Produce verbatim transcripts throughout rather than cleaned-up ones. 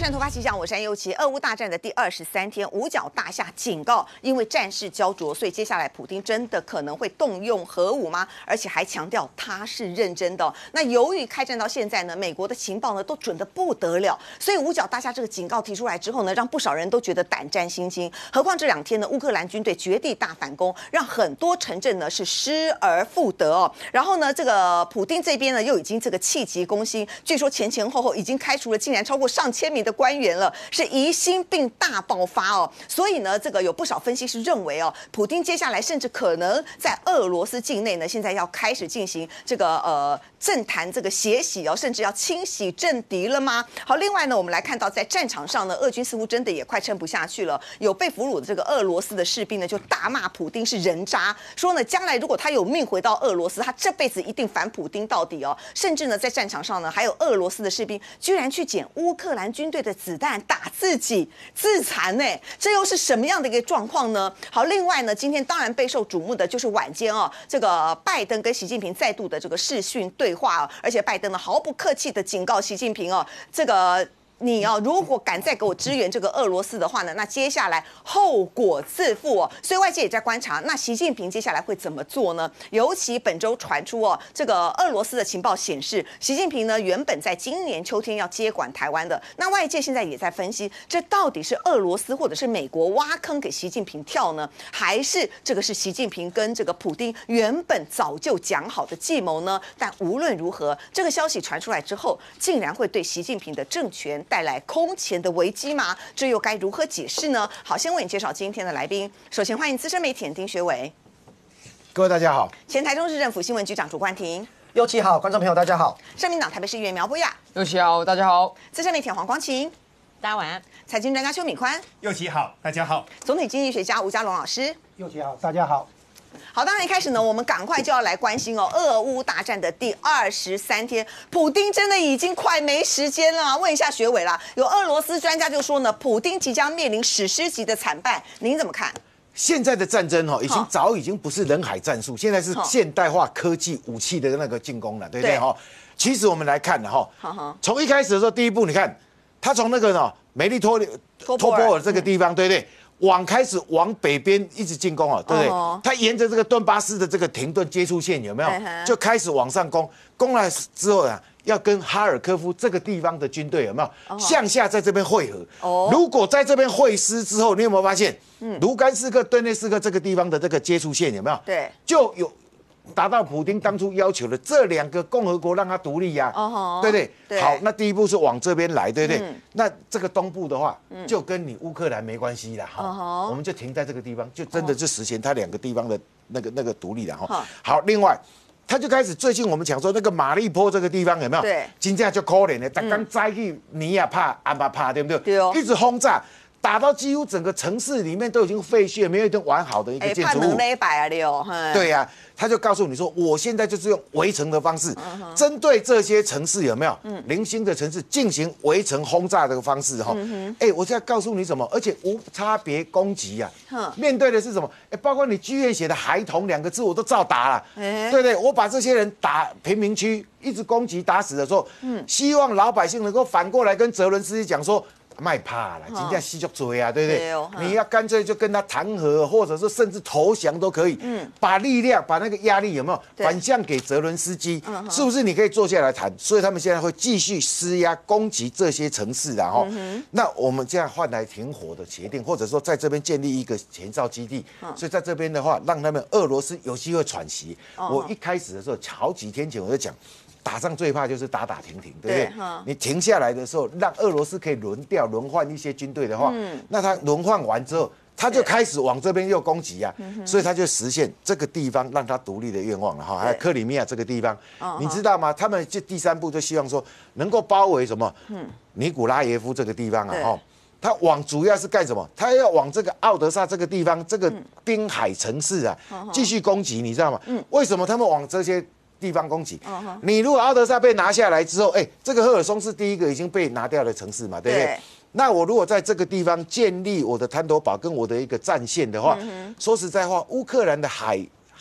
突发奇想，我是安佑琪。俄乌大战的第二十三天，五角大厦警告，因为战事焦灼，所以接下来普丁真的可能会动用核武吗？而且还强调他是认真的、哦。那由于开战到现在呢，美国的情报呢都准得不得了，所以五角大厦这个警告提出来之后呢，让不少人都觉得胆战心惊。何况这两天呢，乌克兰军队绝地大反攻，让很多城镇呢是失而复得哦。然后呢，这个普丁这边呢又已经这个气急攻心，据说前前后后已经开除了竟然超过上千名的官员了，是疑心病大爆发哦。所以呢，这个有不少分析师认为哦，普丁接下来甚至可能在俄罗斯境内呢，现在要开始进行这个呃政坛这个血洗哦，甚至要清洗政敌了吗？好，另外呢，我们来看到在战场上呢，俄军似乎真的也快撑不下去了。有被俘虏的这个俄罗斯的士兵呢，就大骂普丁是人渣，说呢，将来如果他有命回到俄罗斯，他这辈子一定反普丁到底哦。甚至呢，在战场上呢，还有俄罗斯的士兵居然去捡乌克兰军队的子弹打自己自残呢，这又是什么样的一个状况呢？好，另外呢，今天当然备受瞩目的就是晚间哦，这个拜登跟习近平再度的这个视讯对话啊，而且拜登呢毫不客气的警告习近平哦，这个。你哦，如果敢再给我支援这个俄罗斯的话呢，那接下来后果自负哦。所以外界也在观察，那习近平接下来会怎么做呢？尤其本周传出哦，这个俄罗斯的情报显示，习近平呢原本在今年秋天要接管台湾的。那外界现在也在分析，这到底是俄罗斯或者是美国挖坑给习近平跳呢，还是这个是习近平跟这个普丁原本早就讲好的计谋呢？但无论如何，这个消息传出来之后，竟然会对习近平的政权带来空前的危机吗？这又该如何解释呢？好，先为你介绍今天的来宾。首先欢迎资深媒体人丁学伟， 各位大家好。 前台中市政府新闻局长朱冠廷， 佑琪好，观众朋友大家好。 社民党台北市议员苗博雅， 佑琪好，大家好。 资深媒体人黄光琴， 大家晚安。 财经专家邱敏宽， 佑琪好，大家好。 总体经济学家吴家龙老师， 佑琪好，大家好。 好，当然一开始呢，我们赶快就要来关心哦，俄乌大战的第二十三天，普丁真的已经快没时间了吗？问一下学伟啦，有俄罗斯专家就说呢，普丁即将面临史诗级的惨败，您怎么看？ 现在的战争哈，已经早已经不是人海战术，现在是现代化科技武器的那个进攻了，对不对哈？其实我们来看哈，从一开始的时候，第一步你看，他从那个呢梅利托托波尔这个地方，对不对？往开始往北边一直进攻啊，对不对？他沿着这个顿巴斯的这个停顿接触线有没有？就开始往上攻，攻了之后啊，要跟哈尔科夫这个地方的军队有没有向下在这边汇合？如果在这边会师之后，你有没有发现，卢甘斯克、顿涅斯克这个地方的这个接触线有没有？ 对， 就有。达到普丁当初要求的这两个共和国让它独立呀、啊， uh 对不对？好，那第一步是往这边来，对不对？嗯、那这个东部的话，嗯、就跟你乌克兰没关系了哈， uh 我们就停在这个地方，就真的就实现它两个地方的那个那个独立了哈。Uh 好，另外。他就开始，最近我们讲说那个马利坡这个地方有没有？ 对， 金价就可怜的，他刚栽去尼亚帕、阿巴帕，对不对？ 对哦， 一直轰炸。打到几乎整个城市里面都已经废墟，没有一栋完好的一个建筑物。对呀、啊，他就告诉你说，我现在就是用围城的方式，嗯、针对这些城市有没有、嗯、零星的城市进行围城轰炸的方式哈。哎、嗯欸，我现在告诉你什么？而且无差别攻击呀、啊。面对的是什么？哎、欸，包括你剧院写的孩童两个字，我都照打了。欸、对不对？我把这些人打贫民区，一直攻击打死的时候，嗯，希望老百姓能够反过来跟泽伦斯基讲说。卖怕了，人家戏就追啊，对不对？對哦、你要干脆就跟他谈和，或者是甚至投降都可以。嗯，把力量、把那个压力有没有反向给泽伦斯基？是不是你可以坐下来谈？所以他们现在会继续施压攻击这些城市，然后，嗯、那我们这样换来停火的协定，或者说在这边建立一个前哨基地。嗯、所以在这边的话，让他们俄罗斯有机会喘息。哦、我一开始的时候，好几天前我就讲。打仗最怕就是打打停停，对不对？对你停下来的时候，让俄罗斯可以轮调、轮换一些军队的话，嗯、那他轮换完之后，他就开始往这边又攻击啊，所以他就实现这个地方让他独立的愿望了哈。还有克里米亚这个地方，你知道吗？他们就第三步就希望说能够包围什么？嗯，尼古拉耶夫这个地方啊，哈。他往主要是干什么？他要往这个奥德萨这个地方，这个滨海城市啊，继续攻击，你知道吗？嗯，为什么他们往这些？地方攻击， uh huh. 你如果奥德萨被拿下来之后，哎、欸，这个赫尔松是第一个已经被拿掉的城市嘛，对不对？对那我如果在这个地方建立我的滩头堡跟我的一个战线的话，嗯、说实在话，乌克兰的海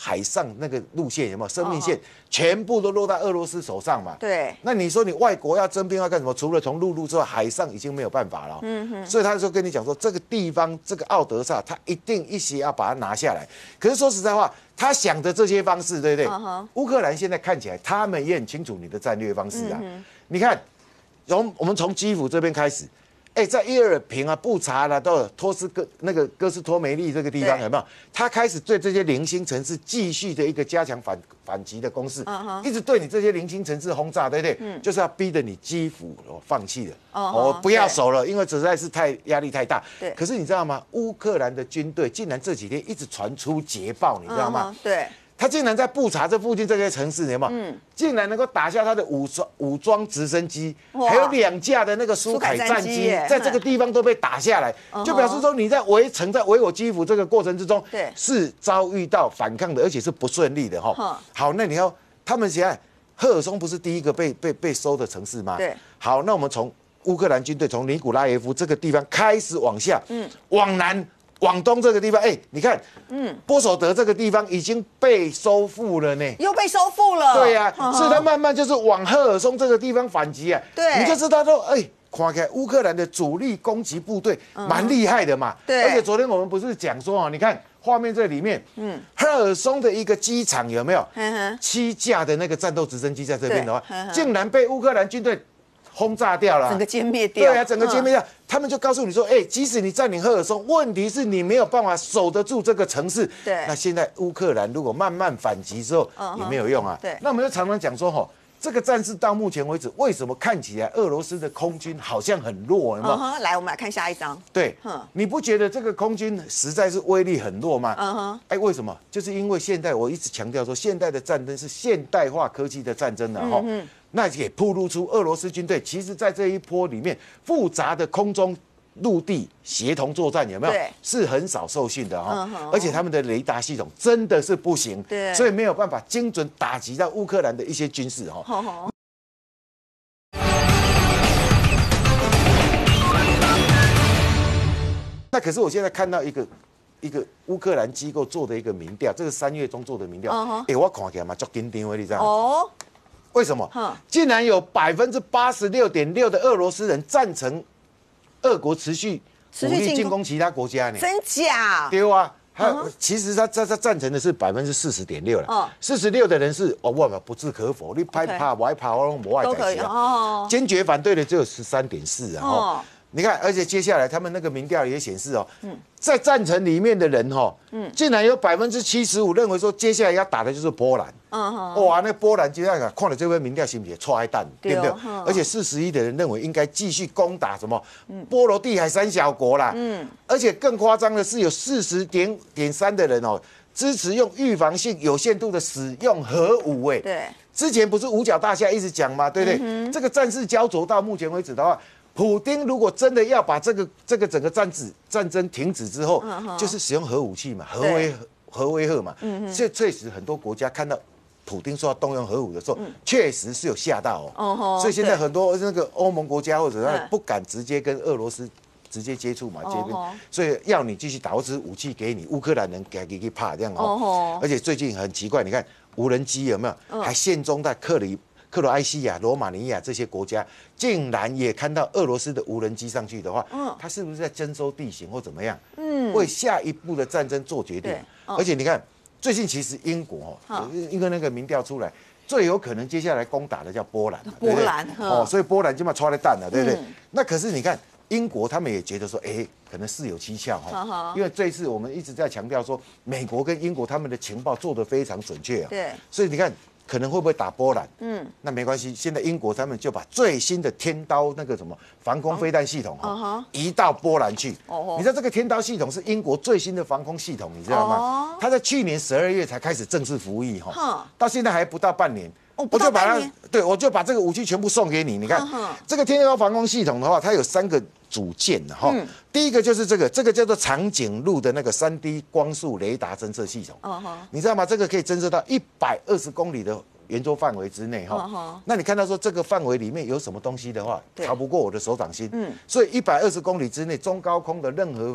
海上那个路线有没有生命线，全部都落在俄罗斯手上嘛？ 对。那你说你外国要征兵要干什么？除了从陆路之外，海上已经没有办法了。嗯哼。所以他就跟你讲说，这个地方这个奥德萨，他一定一些要把它拿下来。可是说实在话，他想的这些方式，对不对？乌克兰现在看起来，他们也很清楚你的战略方式啊。你看，从我们从基辅这边开始。哎，在伊尔平啊、布查啦，到托斯哥那个哥斯托梅利这个地方有没有？他开始对这些零星城市继续的一个加强反反击的攻势， uh huh. 一直对你这些零星城市轰炸，对不对？嗯、就是要逼得你基辅哦放弃了，哦、uh huh. 不要守了，因为实在是太压力太大。对。可是你知道吗？乌克兰的军队竟然这几天一直传出捷报，你知道吗？ Uh huh. 对。 他竟然在布查这附近这些城市，有没有？嗯，竟然能够打下他的武装武装直升机，还有两架的那个苏凯战机，在这个地方都被打下来，就表示说你在围城、在围我基辅这个过程之中，对，是遭遇到反抗的，而且是不顺利的哈。好，那你要他们现在赫尔松不是第一个被被被收的城市吗？对。好，那我们从乌克兰军队从尼古拉耶夫这个地方开始往下，嗯，往南。往东这个地方，哎、欸，你看，嗯，波索德这个地方已经被收复了呢， 又被收复了。 对呀、啊，所以他慢慢就是往赫尔松这个地方反击啊。对，你就知道说，哎、欸，看起来乌克兰的主力攻击部队蛮厉害的嘛。对，而且昨天我们不是讲说啊，你看画面这里面，嗯，赫尔松的一个机场有没有？七架的那个战斗直升机在这边的话，竟然被乌克兰军队轰炸掉了， 整个歼灭掉。 对啊，整个歼灭掉。嗯、他们就告诉你说，哎、欸，即使你占领赫尔松，问题是你没有办法守得住这个城市。对。那现在乌克兰如果慢慢反击之后，嗯、也没有用啊。对。那我们就常常讲说，吼，这个战事到目前为止，为什么看起来俄罗斯的空军好像很弱？有没有？ 嗯、来，我们来看下一张。 对。嗯、你不觉得这个空军实在是威力很弱吗？嗯哼。哎，为什么？就是因为现在我一直强调说，现代的战争是现代化科技的战争了，哈。嗯那也暴露出俄罗斯军队其实在这一波里面复杂的空中陆地协同作战有没有？是很少受训的哈、哦，而且他们的雷达系统真的是不行，对，所以没有办法精准打击到乌克兰的一些军事哈、哦。那可是我现在看到一个一个乌克兰机构做的一个民调，这个三月中做的民调，哎、欸，我看起来嘛，足紧张的，你知道吗？哦。为什么？竟然有百分之八十六点六的俄罗斯人赞成俄国持续武力进攻其他国家呢？ 真假？ 对啊，他其实他他他赞成的是百分之四十点六了。四十六的人是哦，我不置可否，你拍怕我爱怕我我爱改写啊。坚决反对的只有十三点四啊。你看，而且接下来他们那个民调也显示哦，嗯、在赞成里面的人哈，嗯、竟然有百分之七十五认为说接下来要打的就是波兰。嗯、哇，那波兰接下来看了这份民调，是不是踹蛋，对不对？嗯、而且四十一的人认为应该继续攻打什么波罗的海三小国啦。嗯、而且更夸张的是，有四十点点三的人哦支持用预防性有限度的使用核武。哎，对，之前不是五角大厦一直讲吗？对不对？嗯、这个战事焦灼到目前为止的话。普丁如果真的要把这个这个整个战止战争停止之后，嗯、就是使用核武器嘛，核威核威吓嘛，这确实很多国家看到普丁说要动用核武的时候，确、嗯、实是有吓到哦。哦所以现在很多那个欧盟国家或者不敢直接跟俄罗斯直接接触嘛，这边，所以要你继续打，我只是武器给你，乌克兰人给给给怕这样哦。哦而且最近很奇怪，你看无人机有没有？嗯、还现踪在克里。克罗埃西亚、罗马尼亚这些国家，竟然也看到俄罗斯的无人机上去的话，嗯，它是不是在征收地形或怎么样？嗯，为下一步的战争做决定。哦、而且你看，最近其实英国哦，因为那个民调出来，最有可能接下来攻打的叫波兰。 波兰哦，所以波兰就嘛抓了蛋了，对不对？嗯、那可是你看，英国他们也觉得说，哎，可能事有蹊跷哈，因为这一次我们一直在强调说，美国跟英国他们的情报做得非常准确啊。对，所以你看。可能会不会打波兰？嗯，那没关系。现在英国他们就把最新的天刀那个什么防空飞弹系统啊，移到波兰去。哦，你知道这个天刀系统是英国最新的防空系统，你知道吗？哦，它在去年十二月才开始正式服役哈，到现在还不到半年。 哦，我就把它， 对，我就把这个武器全部送给你。你看，这个天刀防空系统的话，它有三个组件的哈。第一个就是这个，这个叫做长颈鹿的那个三 D 光速雷达侦测系统。哦，你知道吗？这个可以侦测到一百二十公里的圆周范围之内哈。那你看到说这个范围里面有什么东西的话，逃不过我的手掌心。嗯。所以一百二十公里之内，中高空的任何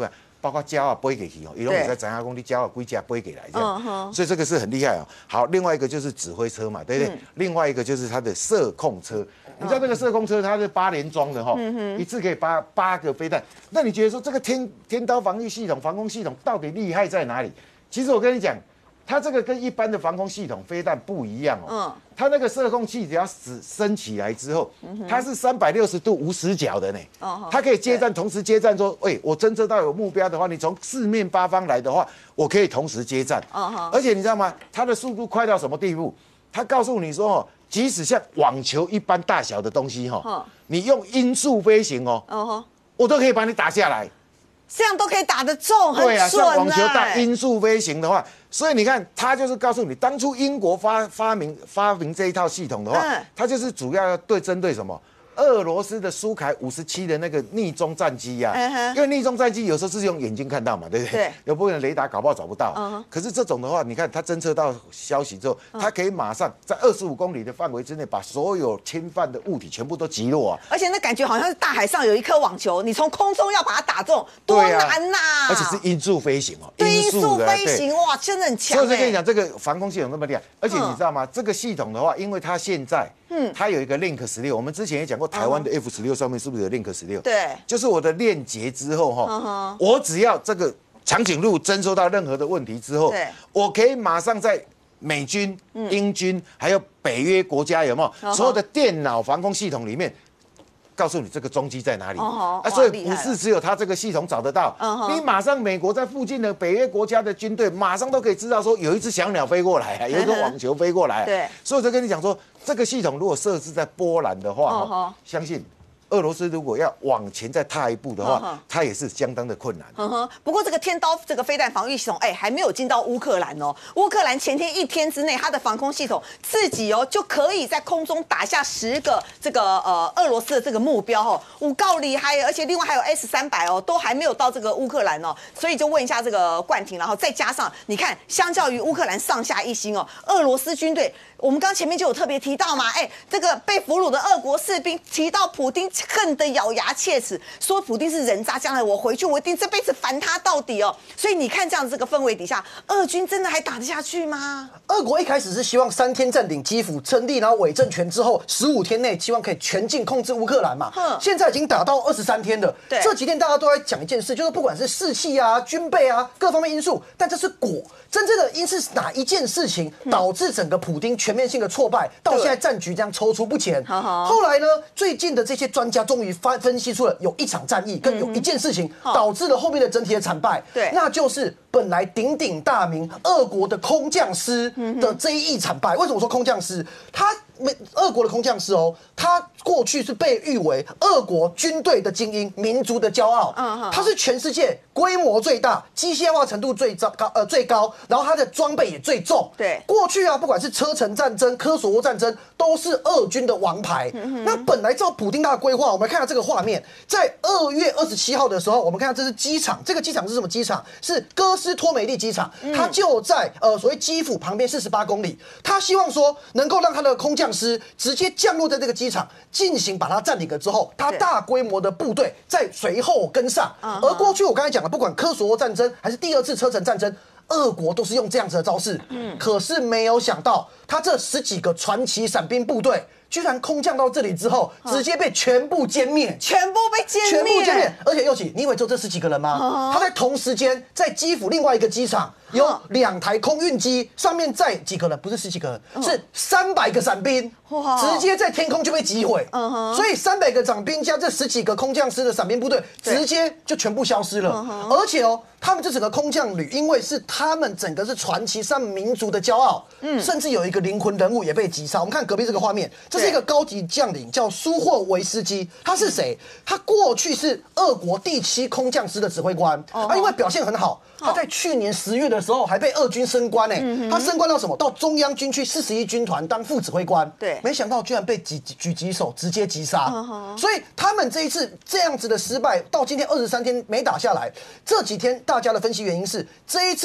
包括胶啊飞给去哦，伊拢会在知影讲你胶啊几架飞给来这样，嗯、所以这个是很厉害哦。好，另外一个就是指挥车嘛，对不对？嗯、另外一个就是它的射控车。你知道这个射控车它是八连装的哈，嗯、一次可以八八个飞弹。那你觉得说这个天天刀防御系统、防空系统到底厉害在哪里？其实我跟你讲，它这个跟一般的防空系统飞弹不一样哦。嗯、它那个射控器只要升升起来之后，嗯、它是三百六十度无死角的呢。哦、它可以接战，同时接战说，喂，我侦测到有目标的话，你从四面八方来的话，我可以同时接战。哦、而且你知道吗？它的速度快到什么地步？它告诉你说哦。即使像网球一般大小的东西哈，你用音速飞行哦，我都可以把你打下来， 这样都可以打得中，很准。 对啊，像网球大音速飞行的话，所以你看，它就是告诉你，当初英国发发明发明这一套系统的话，它就是主要要对针对什么？俄罗斯的苏凯五十七的那个逆中战机呀、啊，因为逆中战机有时候是用眼睛看到嘛，对不对？对，有部分雷达搞不好找不到。Uh huh. 可是这种的话，你看它侦测到消息之后，它可以马上在二十五公里的范围之内，把所有侵犯的物体全部都击落啊！ 而且那感觉好像是大海上有一颗网球，你从空中要把它打中，多难呐、啊！ 而且是音速飞行哦， 对，音速飞行哇，真的很强。 所以我跟你讲，这个防空系统那么厉害，而且你知道吗？嗯、这个系统的话，因为它现在。嗯，它有一个 Link 十六，我们之前也讲过，台湾的 F 十六上面是不是有 Link 十六？对，就是我的链接之后哈，我只要这个长颈鹿侦收到任何的问题之后，我可以马上在美军、英军还有北约国家有没有所有的电脑防空系统里面。告诉你这个踪迹在哪里、uh huh, 啊，所以不是只有他这个系统找得到， uh huh. 你马上美国在附近的北约国家的军队马上都可以知道说有一只小鸟飞过来、啊，有一个网球飞过来、啊，对、uh，huh. 所以我就跟你讲说，这个系统如果设置在波兰的话， uh huh. 相信。俄罗斯如果要往前再踏一步的话，它也是相当的困难。 呵呵。不过这个天刀这个飞弹防御系统，哎，还没有进到乌克兰哦。乌克兰前天一天之内，它的防空系统自己哦就可以在空中打下十个这个呃俄罗斯的这个目标哦，五告厉害，而且另外还有 S 三百哦，都还没有到这个乌克兰哦。所以就问一下这个冠廷，然后再加上你看，相较于乌克兰上下一心哦，俄罗斯军队。我们刚前面就有特别提到嘛，哎，这个被俘虏的俄国士兵提到普丁恨得咬牙切齿，说普丁是人渣，将来我回去我一定这辈子烦他到底哦。所以你看这样这个氛围底下，俄军真的还打得下去吗？ 俄国一开始是希望三天占领基辅，成立然后伪政权之后，十五天内希望可以全境控制乌克兰嘛。哼现在已经打到二十三天了。对，这几天大家都在讲一件事，就是不管是士气啊、军备啊各方面因素，但这是果。真正的因是哪一件事情导致整个普丁全面性的挫败，到现在战局这样踌躇不前？后来呢，最近的这些专家终于分分析出了有一场战役跟有一件事情导致了后面的整体的惨败，对，那就是本来鼎鼎大名俄国的空降师的这一役惨败。为什么说空降师？他俄国的空降师哦，他过去是被誉为俄国军队的精英、民族的骄傲，他是全世界规模最大、机械化程度最高、呃最高，然后他的装备也最重。对，过去啊，不管是车臣战争、科索沃战争，都是俄军的王牌。嗯、那本来照普丁他的规划，我们看到这个画面，在二月二十七号的时候，我们看到这是机场，这个机场是什么机场？是哥斯托梅利机场，它就在呃所谓基辅旁边四十八公里。他希望说能够让他的空降师直接降落在这个机场，进行把它占领了之后，他大规模的部队再随后跟上。而过去我刚才讲了，不管科索沃战争还是第二次车臣战争，俄国都是用这样子的招式。嗯，可是没有想到，他这十几个传奇伞兵部队。居然空降到这里之后，直接被全部歼灭， 全部被歼灭， 全部歼灭。而且佑启，你以为就这十几个人吗？他在同时间在基辅另外一个机场有两台空运机，上面载几个人？不是十几个人，是三百个伞兵，直接在天空就被击毁。所以三百个伞兵加这十几个空降师的伞兵部队，直接就全部消失了。而且哦，他们这整个空降旅，因为是他们整个是传奇上民族的骄傲，嗯，甚至有一个灵魂人物也被击杀。我们看隔壁这个画面。这是一个高级将领，叫苏霍维斯基。他是谁？他过去是俄国第七空降师的指挥官。他因为表现很好，他在去年十月的时候还被俄军升官。哎，他升官到什么？到中央军区四十一军团当副指挥官。对，没想到居然被举举击手直接击杀。所以他们这一次这样子的失败，到今天二十三天没打下来。这几天大家的分析原因是，这一次的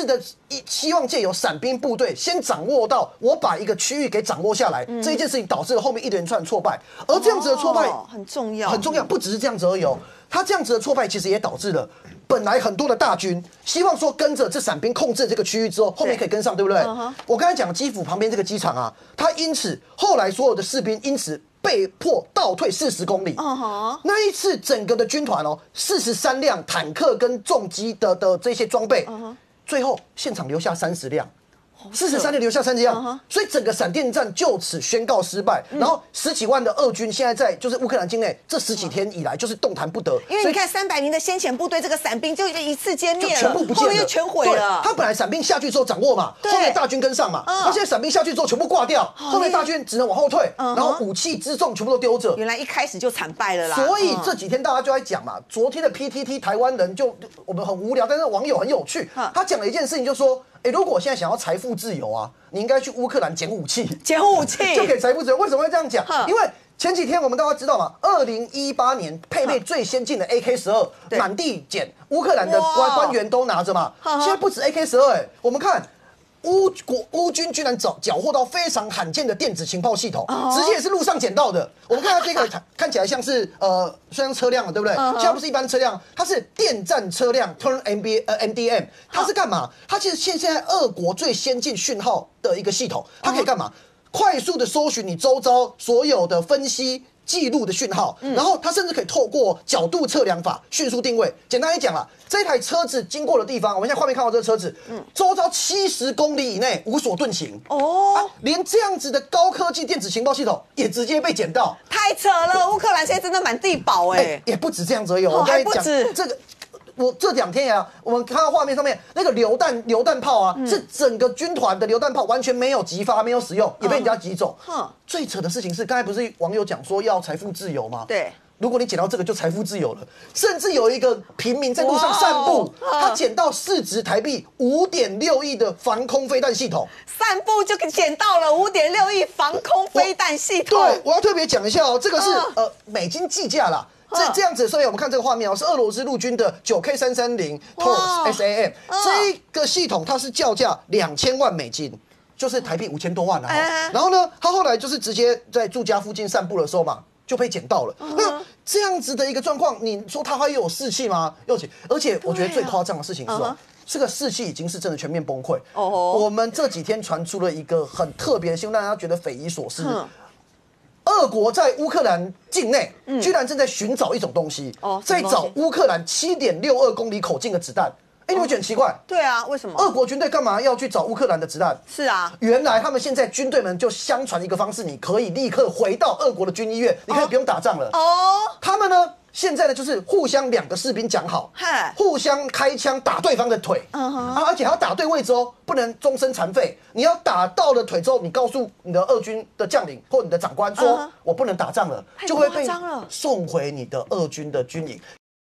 希望借由伞兵部队先掌握到我把一个区域给掌握下来，嗯、这一件事情导致了后面一连串挫败，而这样子的挫败、 哦、很重要， 很重要，不只是这样子而已哦。他这样子的挫败其实也导致了本来很多的大军希望说跟着这伞兵控制这个区域之后，后面可以跟上，对不对？嗯、我刚才讲基辅旁边这个机场啊，他因此后来所有的士兵因此被迫倒退四十公里。Uh-huh. 那一次整个的军团哦，四十三辆坦克跟重机的的这些装备。Uh-huh. 最后现场留下三十辆，四十三辆留下三十辆， uh-huh. 所以整个闪电战就此宣告失败。嗯、然后十几万的俄军现在在就是乌克兰境内，这十几天以来就是动弹不得。 因为你看三百名的先遣部队，这个伞兵就一次歼灭了， 全部不见了， 后面又全毁了。 他本来伞兵下去之后掌握嘛，后面大军跟上嘛，而、嗯、现在伞兵下去之后全部挂掉，后面大军只能往后退，嗯、然后武器辎重全部都丢着。 原来一开始就惨败了啦。 所以这几天大家就在讲嘛，昨天的 P T T 台湾人就我们很无聊，但是网友很有趣，嗯、他讲了一件事情，就说。哎，如果我现在想要财富自由啊，你应该去乌克兰捡武器， 捡武器就可以财富自由。为什么会这样讲？因为前几天我们大家知道嘛，二零一八年配备最先进的 A K 十二满地捡，乌克兰的官官员都拿着嘛。现在不止 A K 十二，哎，我们看。乌国乌军居然缴缴获到非常罕见的电子情报系统， uh-huh. 直接也是路上捡到的。我们看到这个看起来像是呃，虽然车辆了，对不对？ Uh-huh. 现在不是一般车辆，它是电战车辆 Turn M B 呃 M D M， 它是干嘛？它其实现现在俄国最先进讯号的一个系统，它可以干嘛？ Uh-huh. 快速的搜寻你周遭所有的分析。记录的讯号，然后它甚至可以透过角度测量法迅速定位。简单来讲啦，这台车子经过的地方，我们现在画面看到这个车子，嗯，周遭七十公里以内无所遁形。哦、啊，连这样子的高科技电子情报系统也直接被捡到， 太扯了！乌克兰现在真的满地宝哎、欸， 也不止这样子而已。我刚才讲这个。我这两天呀，我们看到画面上面那个榴弹榴弹炮啊，嗯、是整个军团的榴弹炮完全没有激发，没有使用，也被人家击走。嗯、最扯的事情是，刚才不是网友讲说要财富自由吗？ 对， 如果你捡到这个，就财富自由了。甚至有一个平民在路上散步，他捡到市值台币五点六亿的防空飞弹系统， 散步就捡到了五点六亿防空飞弹系统。 对，我要特别讲一下哦，这个是、嗯、呃美金计价啦。这这样子，所以我们看这个画面哦，是俄罗斯陆军的九 K 三三零 Taurus S A M 这个系统，它是叫价两千万美金，就是台币五千多万啊。然后呢，他后来就是直接在住家附近散步的时候嘛，就被捡到了。那这样子的一个状况，你说他会有士气吗？有气，而且我觉得最夸张的事情是哦，这个士气已经是真的全面崩溃。哦，我们这几天传出了一个很特别的新闻，让大家觉得匪夷所思。俄国在乌克兰境内，居然正在寻找一种东西，嗯、在找乌克兰七点六二公里口径的子弹。哎，你会觉得很奇怪？ 对啊，为什么？ 俄国军队干嘛要去找乌克兰的子弹？ 是啊， 原来他们现在军队们就相传一个方式，你可以立刻回到俄国的军医院，你可以不用打仗了。哦，他们呢？现在呢，就是互相两个士兵讲好，互相开枪打对方的腿，嗯、啊，而且还要打对位置哦，不能终身残废。你要打到了腿之后，你告诉你的俄军的将领或你的长官说，嗯、我不能打仗了，就会被送回你的俄军的军营。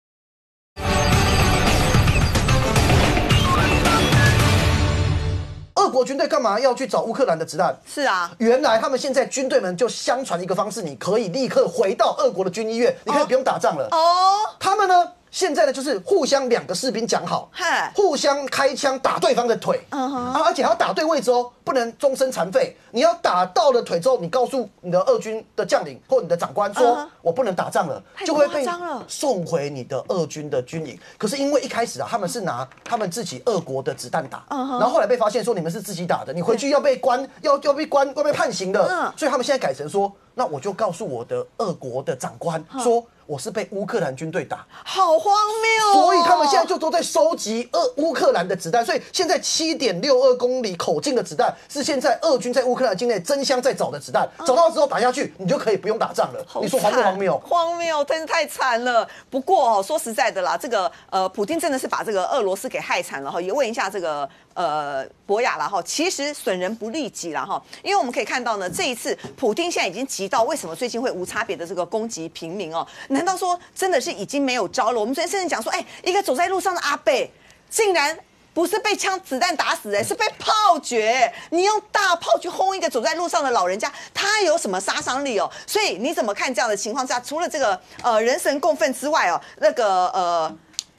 俄国军队干嘛要去找乌克兰的子弹？ 是啊， 原来他们现在军队们就相传一个方式，你可以立刻回到俄国的军医院，你可以不用打仗了。哦，他们呢？现在呢，就是互相两个士兵讲好，互相开枪打对方的腿，嗯、啊，而且还要打对位置哦，不能终身残废。你要打到了腿之后，你告诉你的俄军的将领或你的长官说，嗯、我不能打仗了，就会被送回你的俄军的军营。可是因为一开始啊，他们是拿他们自己俄国的子弹打，嗯、然后后来被发现说你们是自己打的，你回去要被关，要要被关，要被判刑的。嗯、所以他们现在改成说，那我就告诉我的俄国的长官说。我是被乌克兰军队打， 好荒谬哦！ 所以他们现在就都在收集俄乌克兰的子弹，所以现在七点六二公里口径的子弹是现在俄军在乌克兰境内争相在找的子弹，啊、找到之后打下去，你就可以不用打仗了。你说荒不荒谬？ 荒谬，真是太惨了。不过哦，说实在的啦，这个呃，普丁真的是把这个俄罗斯给害惨了哈。也问一下这个呃博雅啦哈，其实损人不利己啦哈，因为我们可以看到呢，这一次普丁现在已经急到为什么最近会无差别的这个攻击平民哦？难道说真的是已经没有招了？我们昨天甚至讲说，哎，一个走在路上的阿伯，竟然不是被枪子弹打死，哎，是被炮决。你用大炮去轰一个走在路上的老人家，他有什么杀伤力哦？所以你怎么看这样的情况下，除了这个呃人神共愤之外哦，那个呃。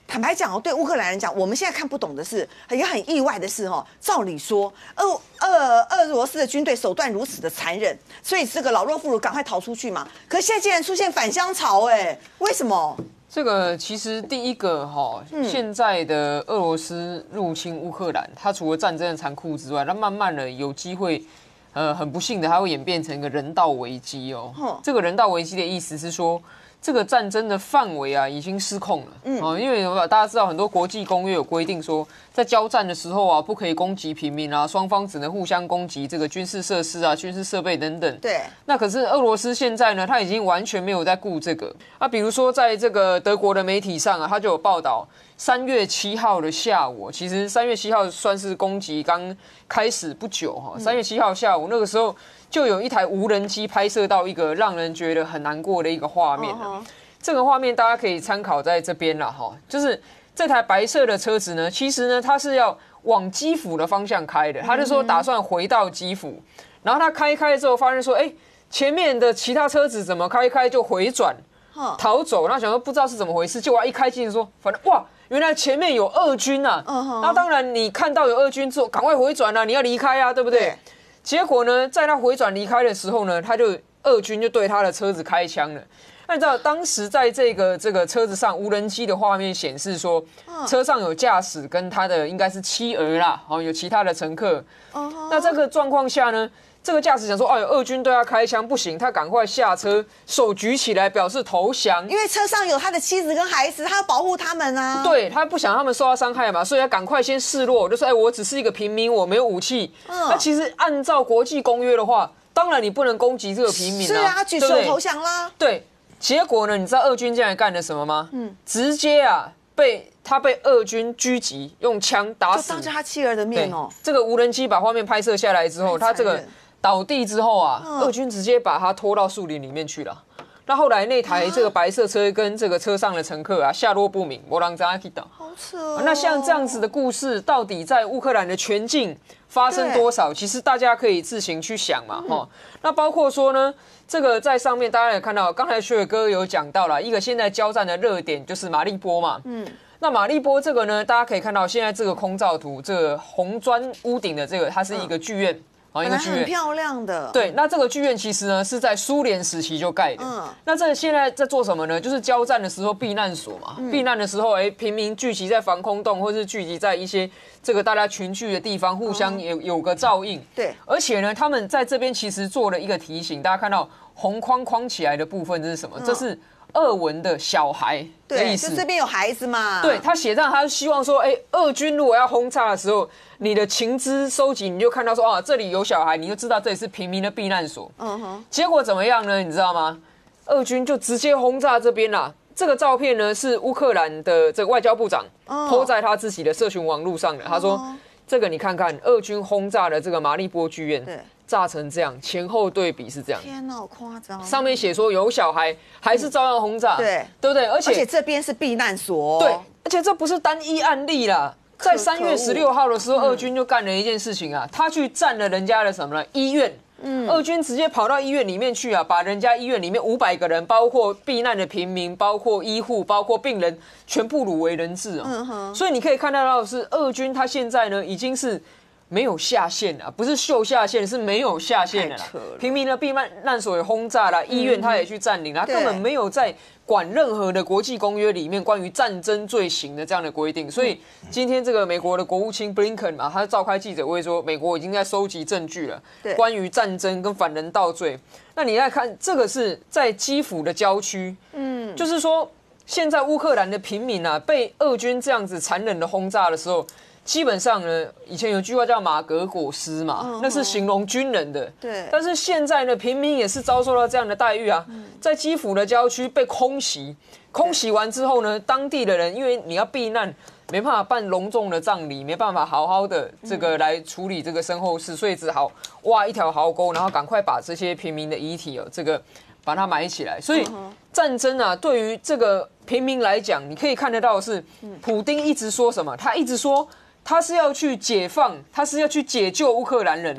坦白讲哦，对乌克兰人讲，我们现在看不懂的是，也很意外的是哦，照理说，俄俄俄罗斯的军队手段如此的残忍，所以这个老弱妇孺赶快逃出去嘛。可是现在竟然出现返乡潮，哎，为什么？ 这个其实第一个哈，现在的俄罗斯入侵乌克兰，它除了战争的残酷之外，它慢慢的有机会，呃，很不幸的，它会演变成一个人道危机哦。这个人道危机的意思是说，这个战争的范围啊已经失控了。嗯，哦，因为大家知道很多国际公约有规定说，在交战的时候啊，不可以攻击平民啊，双方只能互相攻击这个军事设施啊、军事设备等等。 对。 那可是俄罗斯现在呢，他已经完全没有在顾这个。啊，比如说在这个德国的媒体上啊，他就有报道，三月七号的下午，其实三月七号算是攻击刚开始不久哈。三月七号下午那个时候，就有一台无人机拍摄到一个让人觉得很难过的一个画面。Uh-huh. 这个画面大家可以参考在这边啦哈，就是这台白色的车子呢，其实呢它是要往基辅的方向开的，他就说打算回到基辅，然后他开开之后发现说，哎，前面的其他车子怎么开开就回转逃走，然后想说不知道是怎么回事，结果一开进说，反正哇，原来前面有俄军啊，那、uh-huh. 当然你看到有俄军之后，赶快回转啊，你要离开啊，对不对？对。结果呢，在他回转离开的时候呢，他就俄军就对他的车子开枪了。那你知道当时在这个这个车子上，无人机的画面显示说，车上有驾驶跟他的应该是妻儿啦，哦，有其他的乘客。Uh-huh. 那这个状况下呢，这个驾驶想说，哎，俄军对他开枪，不行，他赶快下车，手举起来表示投降， 因为车上有他的妻子跟孩子，他要保护他们啊。 对，他不想他们受到伤害嘛，所以他赶快先示弱，就说，哎，我只是一个平民，我没有武器。那、嗯、其实按照国际公约的话，当然你不能攻击这个平民啊， 是啊，举手投降啦。 对，结果呢，你知道俄军竟然干了什么吗？嗯，直接啊被他被俄军狙击，用枪打死， 就当着他妻儿的面哦。 这个无人机把画面拍摄下来之后，他这个倒地之后啊，嗯、俄军直接把他拖到树林里面去了。那后来那台这个白色车跟这个车上的乘客啊下落不明，没人知道去哪。 好扯哦。 那像这样子的故事，到底在乌克兰的全境发生多少？其实大家可以自行去想嘛，哈、嗯。那包括说呢，这个在上面大家也看到，刚才雪哥有讲到了一个现在交战的热点就是马利波嘛，嗯。那马利波这个呢，大家可以看到现在这个空照图，这个红砖屋顶的这个，它是一个剧院。嗯本来很漂亮的， 对，那这个剧院其实呢是在苏联时期就盖的。嗯，那这现在在做什么呢？就是交战的时候避难所嘛。嗯、避难的时候，哎，平民聚集在防空洞，或是聚集在一些这个大家群聚的地方，互相有有个照应。 对， 而且呢，他们在这边其实做了一个提醒，大家看到红框框起来的部分，这是什么？嗯、这是俄文的小孩的意思。 对，就这边有孩子嘛。 对，他写上，他希望说，哎，俄军如果要轰炸的时候，你的情资收集，你就看到说，啊，这里有小孩，你就知道这里是平民的避难所。嗯哼。结果怎么样呢？你知道吗？俄军就直接轰炸这边啦。这个照片呢是乌克兰的这个外交部长 po 在他自己的社群网络上的。他说，这个你看看，俄军轰炸的这个马利波剧院。对。炸成这样，前后对比是这样。 天哪，好夸张！ 上面写说有小孩，还是照样轰炸， 对对不对？而且而且这边是避难所， 对，而且这不是单一案例啦。在三月十六号的时候，俄军就干了一件事情啊，他去占了人家的什么呢？医院。嗯，俄军直接跑到医院里面去啊，把人家医院里面五百个人，包括避难的平民，包括医护，包括病人，全部掳为人质啊。嗯哼。所以你可以看得到的是，俄军他现在呢已经是。没有下线了，不是秀下线，是没有下线的啦。平民的避难所也轰炸了，医院他也去占领了，他根本没有在管任何的国际公约里面关于战争罪行的这样的规定。所以今天这个美国的国务卿 Blinken 嘛，他召开记者会说，美国已经在收集证据了，关于战争跟反人道罪。那你再看这个是在基辅的郊区，嗯，就是说现在乌克兰的平民啊，被俄军这样子残忍的轰炸的时候。基本上呢，以前有句话叫马革裹尸嘛，嗯、那是形容军人的。对。但是现在呢，平民也是遭受到这样的待遇啊，嗯、在基辅的郊区被空袭，空袭完之后呢，当地的人因为你要避难，没办法办隆重的葬礼，没办法好好的这个来处理这个身后事，所以只好挖一条壕沟，然后赶快把这些平民的遗体哦，这个把它埋起来。所以战争啊，对于这个平民来讲，你可以看得到的是，普丁一直说什么？他一直说。他是要去解放，他是要去解救乌克兰人。对，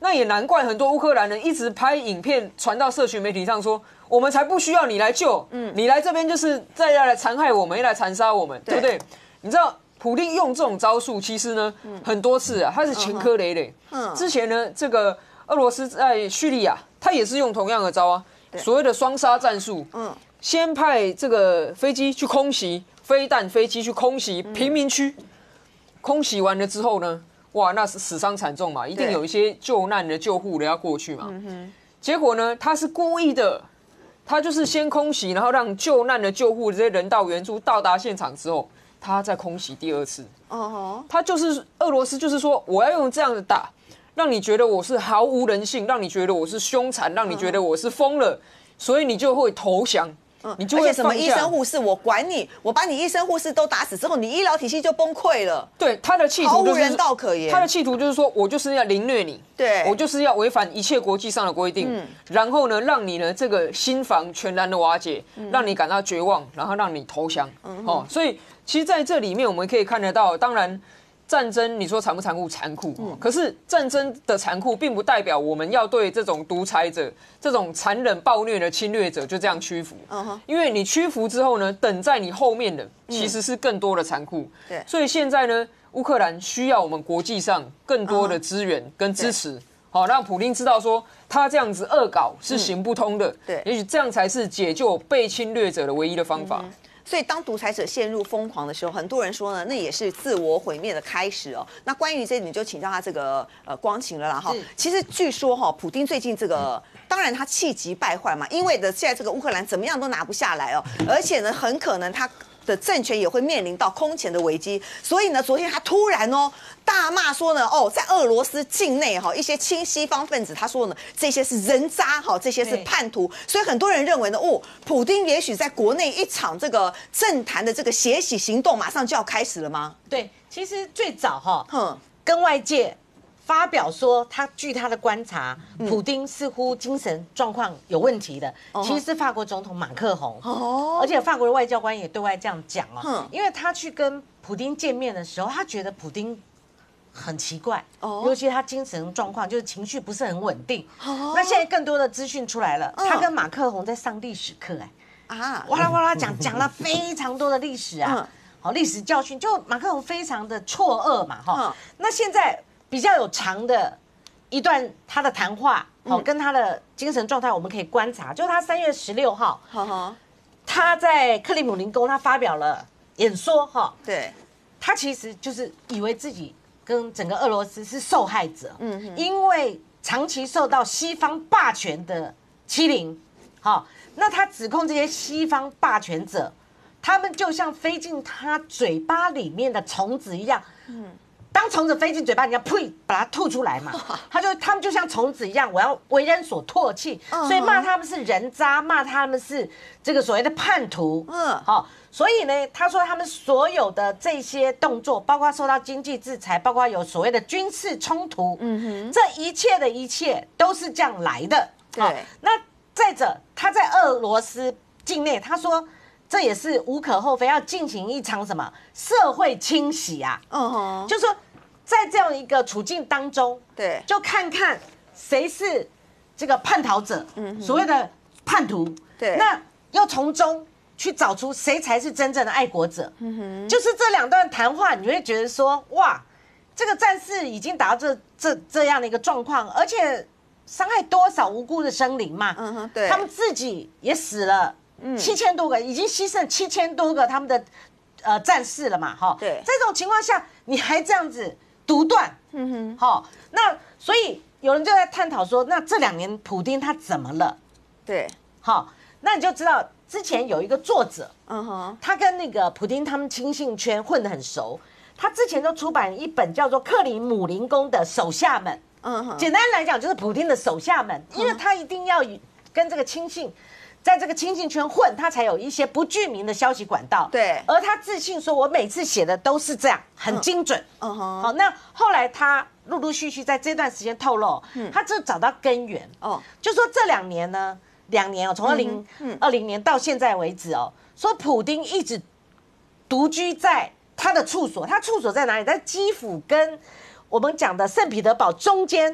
那也难怪很多乌克兰人一直拍影片传到社群媒体上说，我们才不需要你来救，嗯，你来这边就是再要来残害我们，要来残杀我们，对不对？你知道普丁用这种招数，其实呢、嗯、很多次啊，他是前科累累。嗯，之前呢，这个俄罗斯在叙利亚，他也是用同样的招啊，所谓的双杀战术。嗯，先派这个飞机去空袭，飞弹飞机去空袭平民区，嗯、空袭完了之后呢？哇，那是死伤惨重嘛，一定有一些救难的、救护的要过去嘛。嗯、结果呢，他是故意的，他就是先空袭，然后让救难的、救护的这些人道援助到达现场之后，他再空袭第二次。哦，他就是俄罗斯，就是说我要用这样的打，让你觉得我是毫无人性，让你觉得我是凶残，让你觉得我是疯了，所以你就会投降。 嗯，你就会而且什么医生护士，我管你，我把你医生护士都打死之后，你医疗体系就崩溃了。 对，他的企图就是毫无人道可言。 他的企图就是说我就是要凌虐你， 对， 我就是要违反一切国际上的规定，嗯、然后呢，让你呢这个心防全然的瓦解，嗯、让你感到绝望，然后让你投降。嗯、哦，所以其实在这里面我们可以看得到，当然。战争，你说残不残酷？残酷。嗯、可是战争的残酷，并不代表我们要对这种独裁者、这种残忍暴虐的侵略者就这样屈服。Uh-huh. 因为你屈服之后呢，等在你后面的其实是更多的残酷。对、嗯，所以现在呢，乌克兰需要我们国际上更多的资源跟支持，好、uh-huh. 让普丁知道说他这样子恶搞是行不通的。对、嗯，也许这样才是解救被侵略者的唯一的方法。嗯所以，当独裁者陷入疯狂的时候，很多人说呢，那也是自我毁灭的开始哦。那关于这，你就请教他这个呃光晴了啦哈。其实据说哈，普丁最近这个，当然他气急败坏嘛，因为的现在这个乌克兰怎么样都拿不下来哦，而且呢，很可能他的政权也会面临到空前的危机。所以呢，昨天他突然哦大骂说呢，哦，在俄罗斯境内哈一些亲西方分子，他说呢这些是人渣哈，这些是叛徒。所以很多人认为呢，哦，普丁也许在国内一场这个政坛的这个血洗行动马上就要开始了吗？ 对，其实最早哈，嗯，跟外界发表说他据他的观察，普丁似乎精神状况有问题的，嗯、其实是法国总统马克宏，哦，而且法国的外交官也对外这样讲哦，嗯、因为他去跟普丁见面的时候，他觉得普丁很奇怪，哦，尤其他精神状况就是情绪不是很稳定。哦，那现在更多的资讯出来了，嗯、他跟马克宏在上历史课，哎，啊，哇啦哇啦讲讲了非常多的历史啊，好、嗯、历史教训，就马克宏非常的错愕嘛，哈、嗯，那现在比较有长的一段他的谈话，好、嗯、跟他的精神状态我们可以观察，就他三月十六号，嗯、他在克里姆林宫他发表了演说，哈，对，他其实就是以为自己跟整个俄罗斯是受害者，嗯，因为长期受到西方霸权的欺凌，好，那他指控这些西方霸权者，他们就像飞进他嘴巴里面的虫子一样，嗯，当虫子飞进嘴巴，你要呸把它吐出来嘛，他就他们就像虫子一样，我要为人所唾弃，所以骂他们是人渣，骂他们是这个所谓的叛徒，嗯，好。所以呢，他说他们所有的这些动作，包括受到经济制裁，包括有所谓的军事冲突，嗯哼，这一切的一切都是这样来的。对，哦、那再者，他在俄罗斯境内，他说这也是无可厚非，要进行一场什么社会清洗啊？嗯哼，就说在这样一个处境当中，对，就看看谁是这个叛逃者，嗯，所谓的叛徒，对，那又从中去找出谁才是真正的爱国者，嗯哼，就是这两段谈话，你会觉得说，哇，这个战事已经达到这这这样的一个状况，而且伤害多少无辜的生灵嘛，嗯哼，对，他们自己也死了七千多个，已经牺牲七千多个他们的呃战士了嘛，哈，对，在这种情况下，你还这样子独断，嗯哼，好，那所以有人就在探讨说，那这两年普丁他怎么了？对，好，那你就知道。之前有一个作者，嗯哼，他跟那个普丁他们亲信圈混得很熟，他之前就出版一本叫做《克里姆林宫的手下们》，嗯哼，简单来讲就是普丁的手下们，因为他一定要跟这个亲信，在这个亲信圈混，他才有一些不具名的消息管道，对，而他自信说，我每次写的都是这样，很精准，嗯哼，好，那后来他陆陆续续在这段时间透露，嗯，他就找到根源，哦，就说这两年呢。两年哦，从二零二零年到现在为止哦，说普丁一直独居在他的处所，他处所在哪里？在基辅跟我们讲的圣彼得堡中间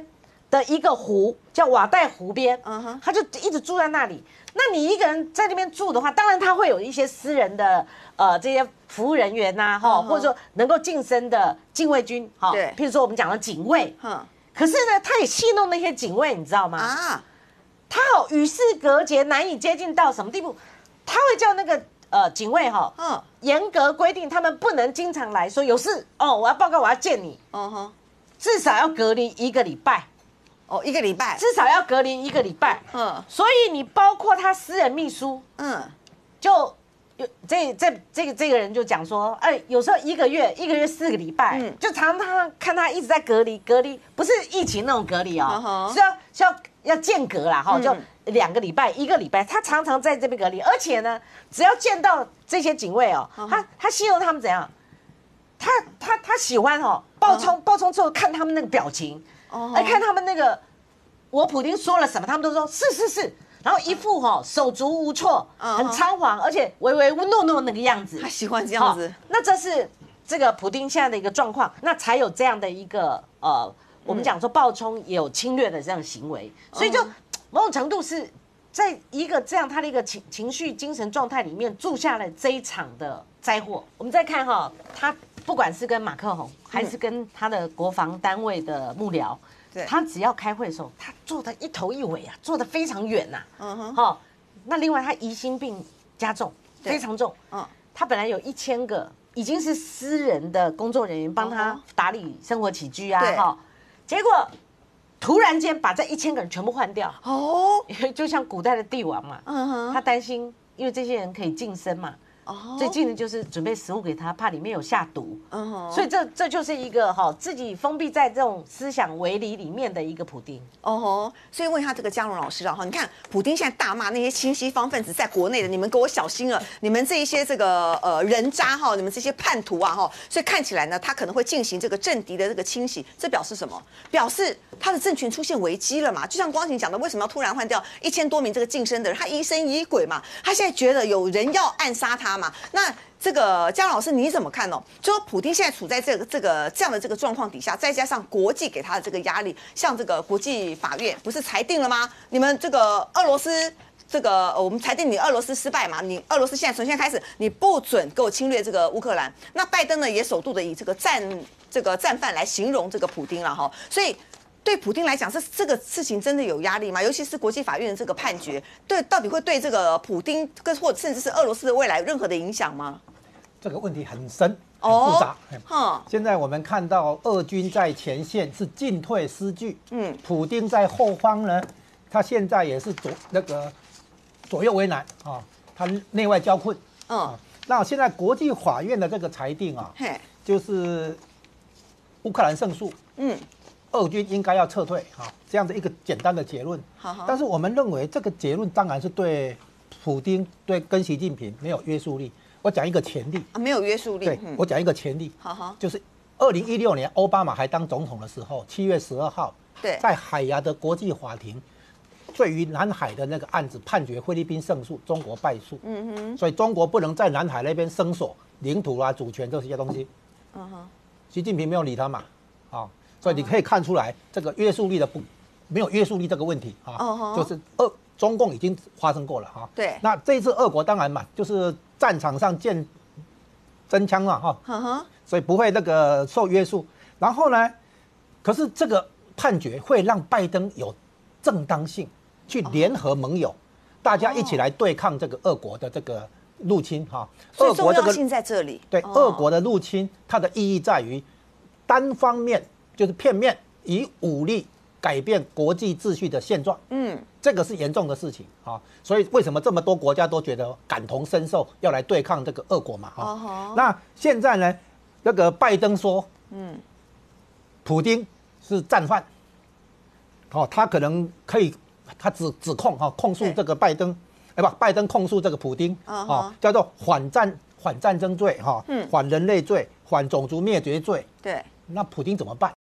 的一个湖，叫瓦代湖边，嗯哼，他就一直住在那里。那你一个人在那边住的话，当然他会有一些私人的呃这些服务人员呐、啊，哈、uh， huh. 或者说能够晋升的禁卫军，哈，对，譬如说我们讲的警卫，嗯、uh， 可是呢，他也戏弄那些警卫，你知道吗？啊，他好与世隔绝，难以接近到什么地步？他会叫那个呃警卫哈，嗯、uh， 严格规定他们不能经常来说有事哦，我要报告，我要见你，嗯哼，至少要隔离一个礼拜。 哦，一个礼拜， 至少要隔离一个礼拜。嗯，所以你包括他私人秘书，嗯，就有这这这个这个人就讲说，哎，有时候一个月一个月四个礼拜，嗯，就常常看他一直在隔离隔离，不是疫情那种隔离哦，嗯、是要是要要间隔啦哈，就两个礼拜一个礼拜，他常常在这边隔离，而且呢，只要见到这些警卫哦，他他希望他们怎样，他他他喜欢哦，爆冲爆冲之后看他们那个表情。来看他们那个，我普丁说了什么，他们都说是是是，然后一副哈、哦、手足无措，很仓皇，而且唯唯诺诺那个样子。 他喜欢这样子。 那这是这个普丁现在的一个状况，那才有这样的一个呃，我们讲说暴冲也有侵略的这样行为，所以就某种程度是在一个这样他的一个情情绪精神状态里面铸下了这一场的灾祸。我们再看哈、哦，他。不管是跟马克宏，还是跟他的国防单位的幕僚，嗯、他只要开会的时候，他坐得一头一尾啊，坐得非常远呐、啊。嗯哼，好、哦，那另外他疑心病加重，非常重。嗯，他本来有一千个已经是私人的工作人员帮他打理生活起居啊，哈、哦，结果突然间把这一千个人全部换掉。哦，就像古代的帝王嘛。嗯哼，他担心，因为这些人可以晋升嘛。最近的就是准备食物给他，怕里面有下毒，嗯哼，所以这这就是一个哈、哦、自己封闭在这种思想围篱里面的一个普丁。 哦吼，所以问一下这个嘉荣老师啊哈，你看普丁现在大骂那些亲西方分子在国内的，你们给我小心了，你们这一些这个呃人渣哈，你们这些叛徒啊哈，所以看起来呢，他可能会进行这个政敌的这个清洗，这表示什么？表示他的政权出现危机了嘛？就像光晴讲的，为什么要突然换掉一千多名这个晋升的人？他疑神疑鬼嘛，他现在觉得有人要暗杀他嘛？那这个嘉荣老师你怎么看哦？就说普丁现在处在这个这个这样的这个状况底下，再加上国际给他的这个压力，像这个国际法院不是裁定了吗？你们这个俄罗斯这个我们裁定你俄罗斯失败嘛？你俄罗斯现在从现在开始你不准给我侵略这个乌克兰。那拜登呢也首度的以这个战这个战犯来形容这个普丁了哈，所以。对普丁来讲，这这个事情真的有压力吗？尤其是国际法院的这个判决，对，到底会对这个普丁跟或甚至是俄罗斯的未来有任何的影响吗？ 这个问题很深很复杂。哦、现在我们看到俄军在前线是进退失据，嗯，普丁在后方呢，他现在也是左那个左右为难啊，他内外交困。嗯、啊，那现在国际法院的这个裁定啊，就是乌克兰胜诉。嗯。俄军应该要撤退，哈，这样的一个简单的结论。但是我们认为这个结论当然是对普丁、对跟习近平没有约束力。我讲一个前例， 啊，没有约束力。 对，我讲一个前例，就是二零一六年奥巴马还当总统的时候，七月十二号，在海牙的国际法庭，对于南海的那个案子判决菲律宾胜诉，中国败诉。嗯哼，所以中国不能在南海那边伸索领土啊、主权这些东西。嗯哼，习近平没有理他嘛，啊。所以你可以看出来，这个约束力的不没有约束力这个问题啊， uh huh. 就是俄中共已经发生过了哈。对。那这一次俄国当然嘛，就是战场上见真枪了哈， uh huh. 所以不会那个受约束。然后呢，可是这个判决会让拜登有正当性去联合盟友， uh huh. 大家一起来对抗这个俄国的这个入侵哈。 所以重要性在这里。 对，俄、oh. 国的入侵，它的意义在于单方面。就是片面以武力改变国际秩序的现状，嗯，这个是严重的事情啊。所以为什么这么多国家都觉得感同身受，要来对抗这个俄国嘛？哈、哦，那现在呢，那个拜登说，嗯，普丁是战犯，哦，他可能可以，他指指控哈控诉这个拜登，哎不，拜登控诉这个普丁，啊，叫做反战反战争罪哈，嗯，反人类罪，反种族灭绝罪， 对， 那普丁怎么办？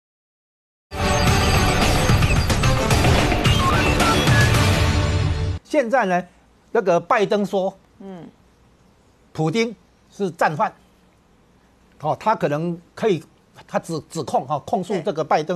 现在呢，那个拜登说，嗯，普丁是战犯，哦，他可能可以，他指指控哈控诉这个拜登，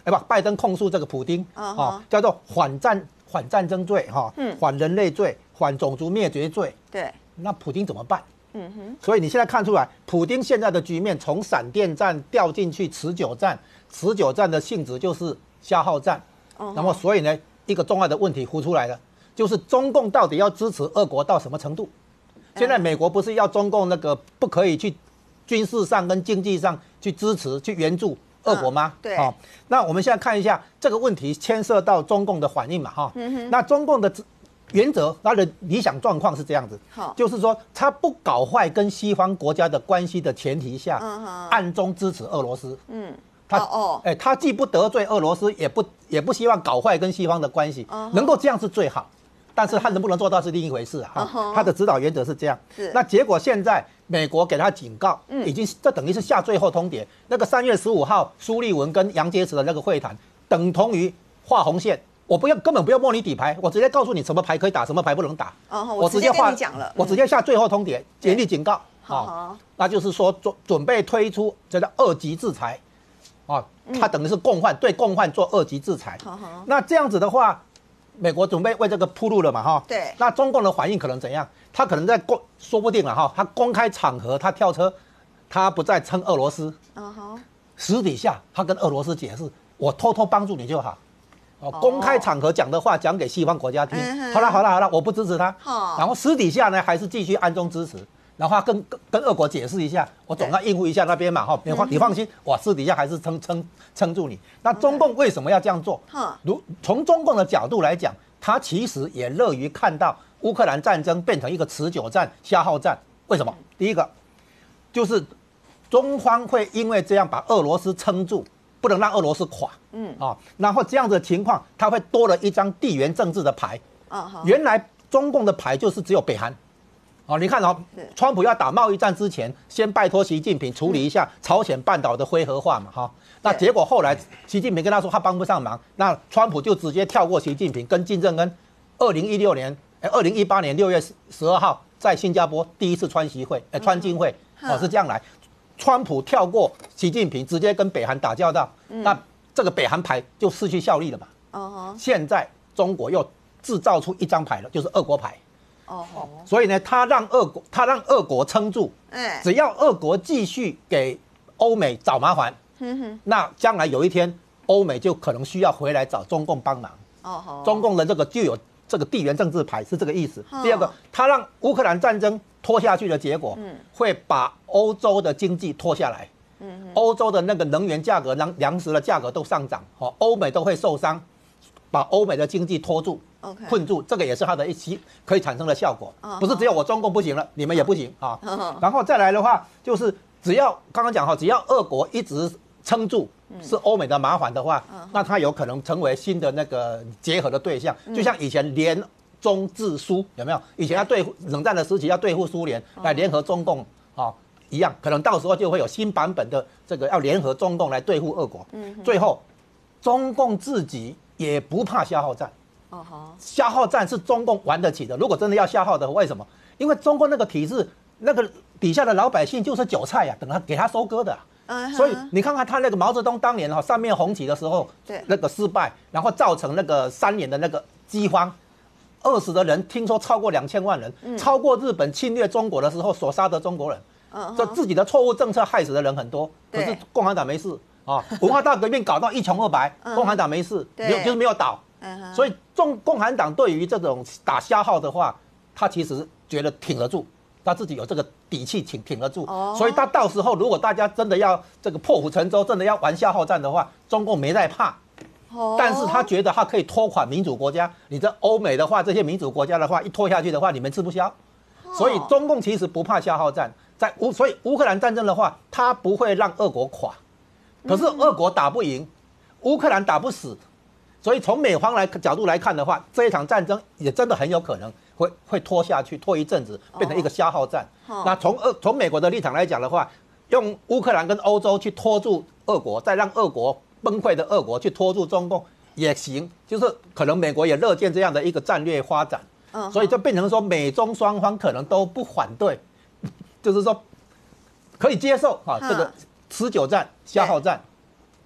哎不，拜登控诉这个普丁啊、uh huh. 哦，叫做反战反战争罪哈，嗯、哦，反人类罪、反种族灭绝罪。 对， 那普丁怎么办？ 嗯哼， 所以你现在看出来，普丁现在的局面从闪电战掉进去持久战，持久战的性质就是消耗战。Uh huh. 那么所以呢，一个重要的问题浮出来了，就是中共到底要支持俄国到什么程度？现在美国不是要中共那个不可以去军事上跟经济上去支持、去援助俄国吗？ 嗯、对。 哦，那我们现在看一下这个问题牵涉到中共的反应嘛，哈、哦。嗯哼。那中共的原则，它的理想状况是这样子，好，就是说他不搞坏跟西方国家的关系的前提下，嗯哼，暗中支持俄罗斯，嗯，他哦，哎，他既不得罪俄罗斯，也不也不希望搞坏跟西方的关系，嗯、能够这样是最好。但是他能不能做到是另一回事啊！哈、uh， huh. 他的指导原则是这样。是。那结果现在美国给他警告，嗯，已经这等于是下最后通牒。那个三月十五号苏利文跟杨洁篪的那个会谈，等同于画红线。我不要，根本不要摸你底牌，我直接告诉你什么牌可以打，什么牌不能打。哦、uh， huh, 我直接画，嗯、我直接下最后通牒，严厉警告。好、uh， huh. 那就是说准准备推出这叫二级制裁，啊，他等于是共犯，对共犯做二级制裁。Uh huh. 那这样子的话。美国准备为这个铺路了嘛，哈， 对。 那中共的反应可能怎样？他可能在公，说不定了哈，他公开场合他跳车，他不再称俄罗斯，嗯哼，私底下他跟俄罗斯解释，我偷偷帮助你就好，哦，公开场合讲的话讲给西方国家听，嗯、好了好了好了，我不支持他，哦、然后私底下呢还是继续暗中支持。然后他跟跟跟俄国解释一下，我总要应付一下那边嘛，哈，你放你放心，我私底下还是撑撑撑住你。那中共为什么要这样做？如从中共的角度来讲，他其实也乐于看到乌克兰战争变成一个持久战、消耗战。为什么？第一个就是中方会因为这样把俄罗斯撑住，不能让俄罗斯垮，嗯啊，然后这样的情况，他会多了一张地缘政治的牌。啊，原来中共的牌就是只有北韩。哦，你看哦，川普要打贸易战之前，先拜托习近平处理一下朝鲜半岛的非核化嘛，哈、哦。那结果后来习近平跟他说他帮不上忙，那川普就直接跳过习近平，跟金正恩，二零一六年，哎，二零一八年六月十二号在新加坡第一次川习会，哎，川金会，哦是这样来，川普跳过习近平，直接跟北韩打交道，那这个北韩牌就失去效力了嘛。哦，现在中国又制造出一张牌了，就是俄国牌。哦，所以呢，他让俄国，他让俄国撑住，哎，只要俄国继续给欧美找麻烦，嗯哼，那将来有一天，欧美就可能需要回来找中共帮忙。哦，中共的这个就有这个地缘政治牌是这个意思。第二个，他让乌克兰战争拖下去的结果，嗯，会把欧洲的经济拖下来，嗯，欧洲的那个能源价格、粮粮食的价格都上涨，哦，欧美都会受伤，把欧美的经济拖住。Okay. 困住，这个也是它的一期可以产生的效果， uh huh. 不是只有我中共不行了，你们也不行啊。Uh huh. 然后再来的话，就是只要刚刚讲哈，只要俄国一直撑住，是欧美的麻烦的话， uh huh. 那它有可能成为新的那个结合的对象， uh huh. 就像以前联中制苏有没有？以前要对付冷战的时期要对付苏联， uh huh. 来联合中共啊一样，可能到时候就会有新版本的这个要联合中共来对付俄国。Uh huh. 最后，中共自己也不怕消耗战。Uh huh. 消耗战是中共玩得起的。如果真的要消耗的，为什么？因为中共那个体制，那个底下的老百姓就是韭菜呀、啊，等他给他收割的、啊。Uh huh. 所以你看看他那个毛泽东当年哈上面红旗的时候，对那个失败，然后造成那个三年的那个饥荒，饿死的人听说超过两千万人，嗯、超过日本侵略中国的时候所杀的中国人。Uh huh. 这自己的错误政策害死的人很多，可是共产党没事啊。文化大革命搞到一穷二白， uh huh. 共产党没事，没有就是没有倒。所以中共产党对于这种打消耗的话，他其实觉得挺得住，他自己有这个底气挺挺得住。哦、所以他到时候如果大家真的要这个破釜沉舟，真的要玩消耗战的话，中共没在怕。哦、但是他觉得他可以拖垮民主国家。你这欧美的话，这些民主国家的话，一拖下去的话，你们吃不消。哦、所以中共其实不怕消耗战，在乌所以乌克兰战争的话，他不会让俄国垮。可是俄国打不赢，乌克兰打不死。所以从美方来角度来看的话，这一场战争也真的很有可能会会拖下去，拖一阵子，变成一个消耗战。Oh. Oh. 那从俄从美国的立场来讲的话，用乌克兰跟欧洲去拖住俄国，再让俄国崩溃的俄国去拖住中共也行，就是可能美国也乐见这样的一个战略发展。Oh. 所以就变成说美中双方可能都不反对，就是说可以接受啊、oh. 这个持久战、消耗战。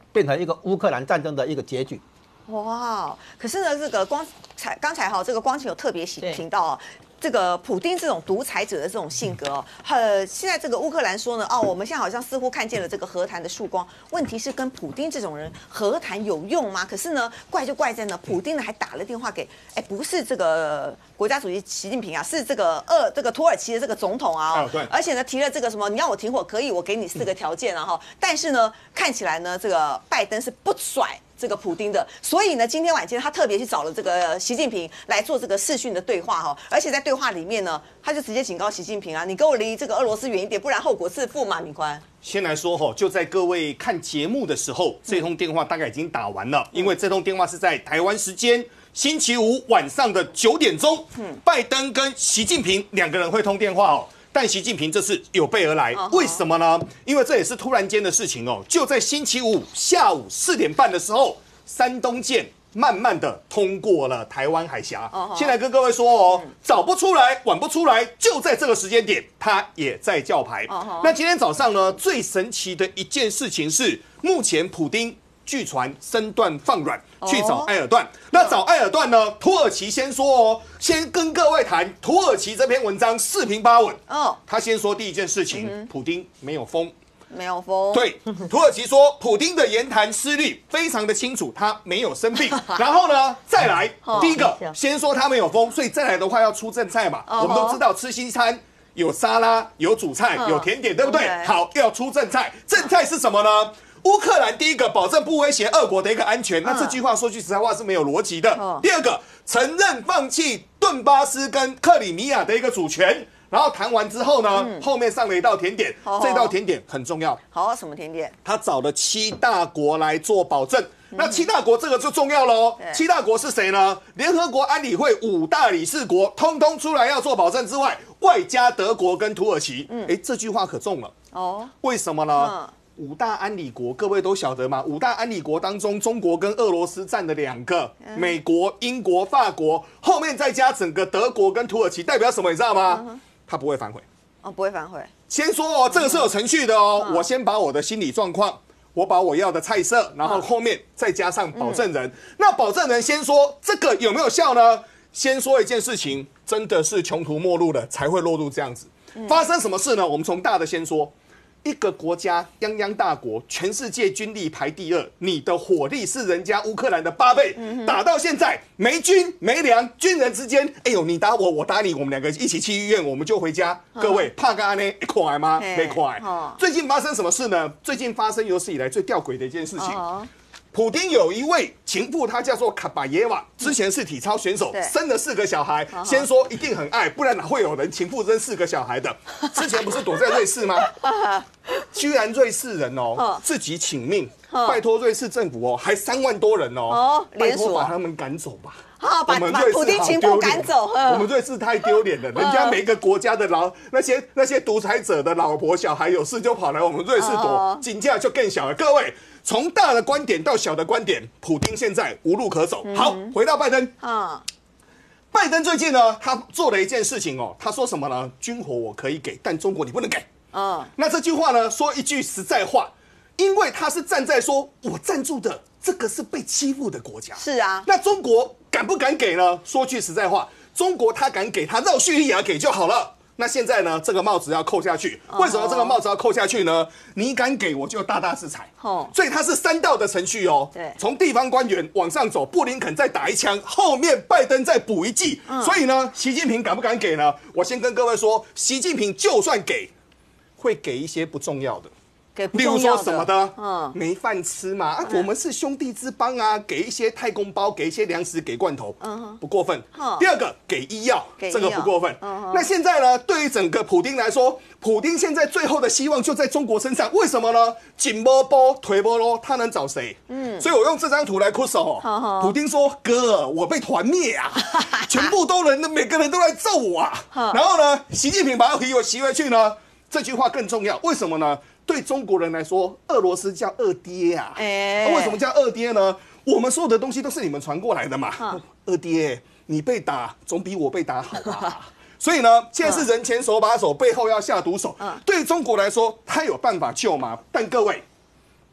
变成一个乌克兰战争的一个结局。 哇！可是呢，这个光才刚才哈，这个光晴有特别提到哦。这个普丁这种独裁者的这种性格哦，呃，现在这个乌克兰说呢，哦，我们现在好像似乎看见了这个和谈的曙光。问题是跟普丁这种人和谈有用吗？可是呢，怪就怪在呢，普丁呢还打了电话给，哎，不是这个国家主席习近平啊，是这个二这个土耳其的这个总统啊、哦，对，而且呢提了这个什么，你让我停火可以，我给你四个条件啊哈，但是呢，看起来呢，这个拜登是不甩这个普丁的，所以呢，今天晚间他特别去找了这个习近平来做这个视讯的对话哈，而且在对话里面呢，他就直接警告习近平啊，你给我离这个俄罗斯远一点，不然后果自负嘛，敏宽。 先来说哈，就在各位看节目的时候，这通电话大概已经打完了，因为这通电话是在台湾时间星期五晚上的九点钟，嗯，拜登跟习近平两个人会通电话哦。但习近平这次有备而来，为什么呢？因为这也是突然间的事情哦。就在星期五下午四点半的时候，山东舰慢慢的通过了台湾海峡。先来跟各位说哦，早不出来，晚不出来，就在这个时间点，他也在叫牌。那今天早上呢，最神奇的一件事情是，目前普丁据传身段放软，去找埃尔段。那找埃尔段呢？土耳其先说哦，先跟各位谈土耳其这篇文章四平八稳。哦，他先说第一件事情，普丁没有疯。 没有疯。 对，土耳其说普丁的言谈思虑非常的清楚，他没有生病。然后呢，再来第一个，先说他没有疯，所以再来的话要出正菜嘛。我们都知道吃西餐有沙拉、有主菜、有甜点，对不对？好，要出正菜，正菜是什么呢？乌克兰第一个保证不威胁俄国的一个安全，那这句话说句实在话是没有逻辑的。第二个，承认放弃顿巴斯跟克里米亚的一个主权。然后谈完之后呢，后面上了一道甜点，这道甜点很重要。 好，什么甜点？ 他找了七大国来做保证。那七大国这个就重要了哦。七大国是谁呢？联合国安理会五大理事国通通出来要做保证之外，外加德国跟土耳其。哎，这句话可重了哦。为什么呢？五大安理国，各位都晓得嘛？五大安理国当中，中国跟俄罗斯占了两个，美国、英国、法国，后面再加整个德国跟土耳其，代表什么？你知道吗？他不会反悔。 哦，不会反悔。 先说哦，这个是有程序的哦。我先把我的心理状况，我把我要的菜色，然后后面再加上保证人。那保证人先说这个有没有效呢？先说一件事情，真的是穷途末路了才会落入这样子。发生什么事呢？我们从大的先说。一个国家泱泱大国，全世界军力排第二，你的火力是人家乌克兰的八倍，嗯、打到现在没军没粮，军人之间，哎呦，你打我，我打你，我们两个一起去医院，我们就回家。嗯、各位，怕干呢？快吗？没快。哦、最近发生什么事呢？最近发生有史以来最吊诡的一件事情。哦普丁有一位情妇，她叫做卡巴耶娃，之前是体操选手，生了四个小孩。先说一定很爱，不然哪会有人情妇生四个小孩的？之前不是躲在瑞士吗？居然瑞士人哦，自己请命，拜托瑞士政府哦，还三万多人哦，拜托把他们赶走吧。 好，把把普丁情妇赶走。 我们瑞士太丢脸了，人家每个国家的老那些那些独裁者的老婆小孩有事就跑来我们瑞士躲，警价就更小了。各位。从大的观点到小的观点，普丁现在无路可走。好，回到拜登。啊，拜登最近呢，他做了一件事情哦，他说什么呢？军火我可以给，但中国你不能给。嗯，那这句话呢，说一句实在话，因为他是站在说我赞助的这个是被欺负的国家。 是啊， 那中国敢不敢给呢？说句实在话，中国他敢给，他绕叙利亚给就好了。那现在呢？这个帽子要扣下去。为什么这个帽子要扣下去呢？你敢给我就大大制裁。哦，所以它是三道的程序哦。对，从地方官员往上走，布林肯再打一枪，后面拜登再补一剂。嗯、所以呢，习近平敢不敢给呢？我先跟各位说，习近平就算给，会给一些不重要的。例如说什么的，嗯，没饭吃嘛，啊，我们是兄弟之邦啊，给一些太空包，给一些粮食，给罐头，嗯，不过分。第二个，给医药，这个不过分。那现在呢，对于整个普丁来说，普丁现在最后的希望就在中国身上，为什么呢？紧波波，腿波咯，他能找谁？嗯，所以我用这张图来哭手。普丁说：“哥，我被团灭啊，全部都人，每个人都来揍我啊。”然后呢，习近平把他提我袭回去呢，这句话更重要，为什么呢？对中国人来说，俄罗斯叫二爹啊！欸啊为什么叫二爹呢？我们所有的东西都是你们传过来的嘛。二爹，你被打总比我被打好吧？所以呢，现在是人前手把手，背后要下毒手。对中国来说，他有办法救吗？但各位，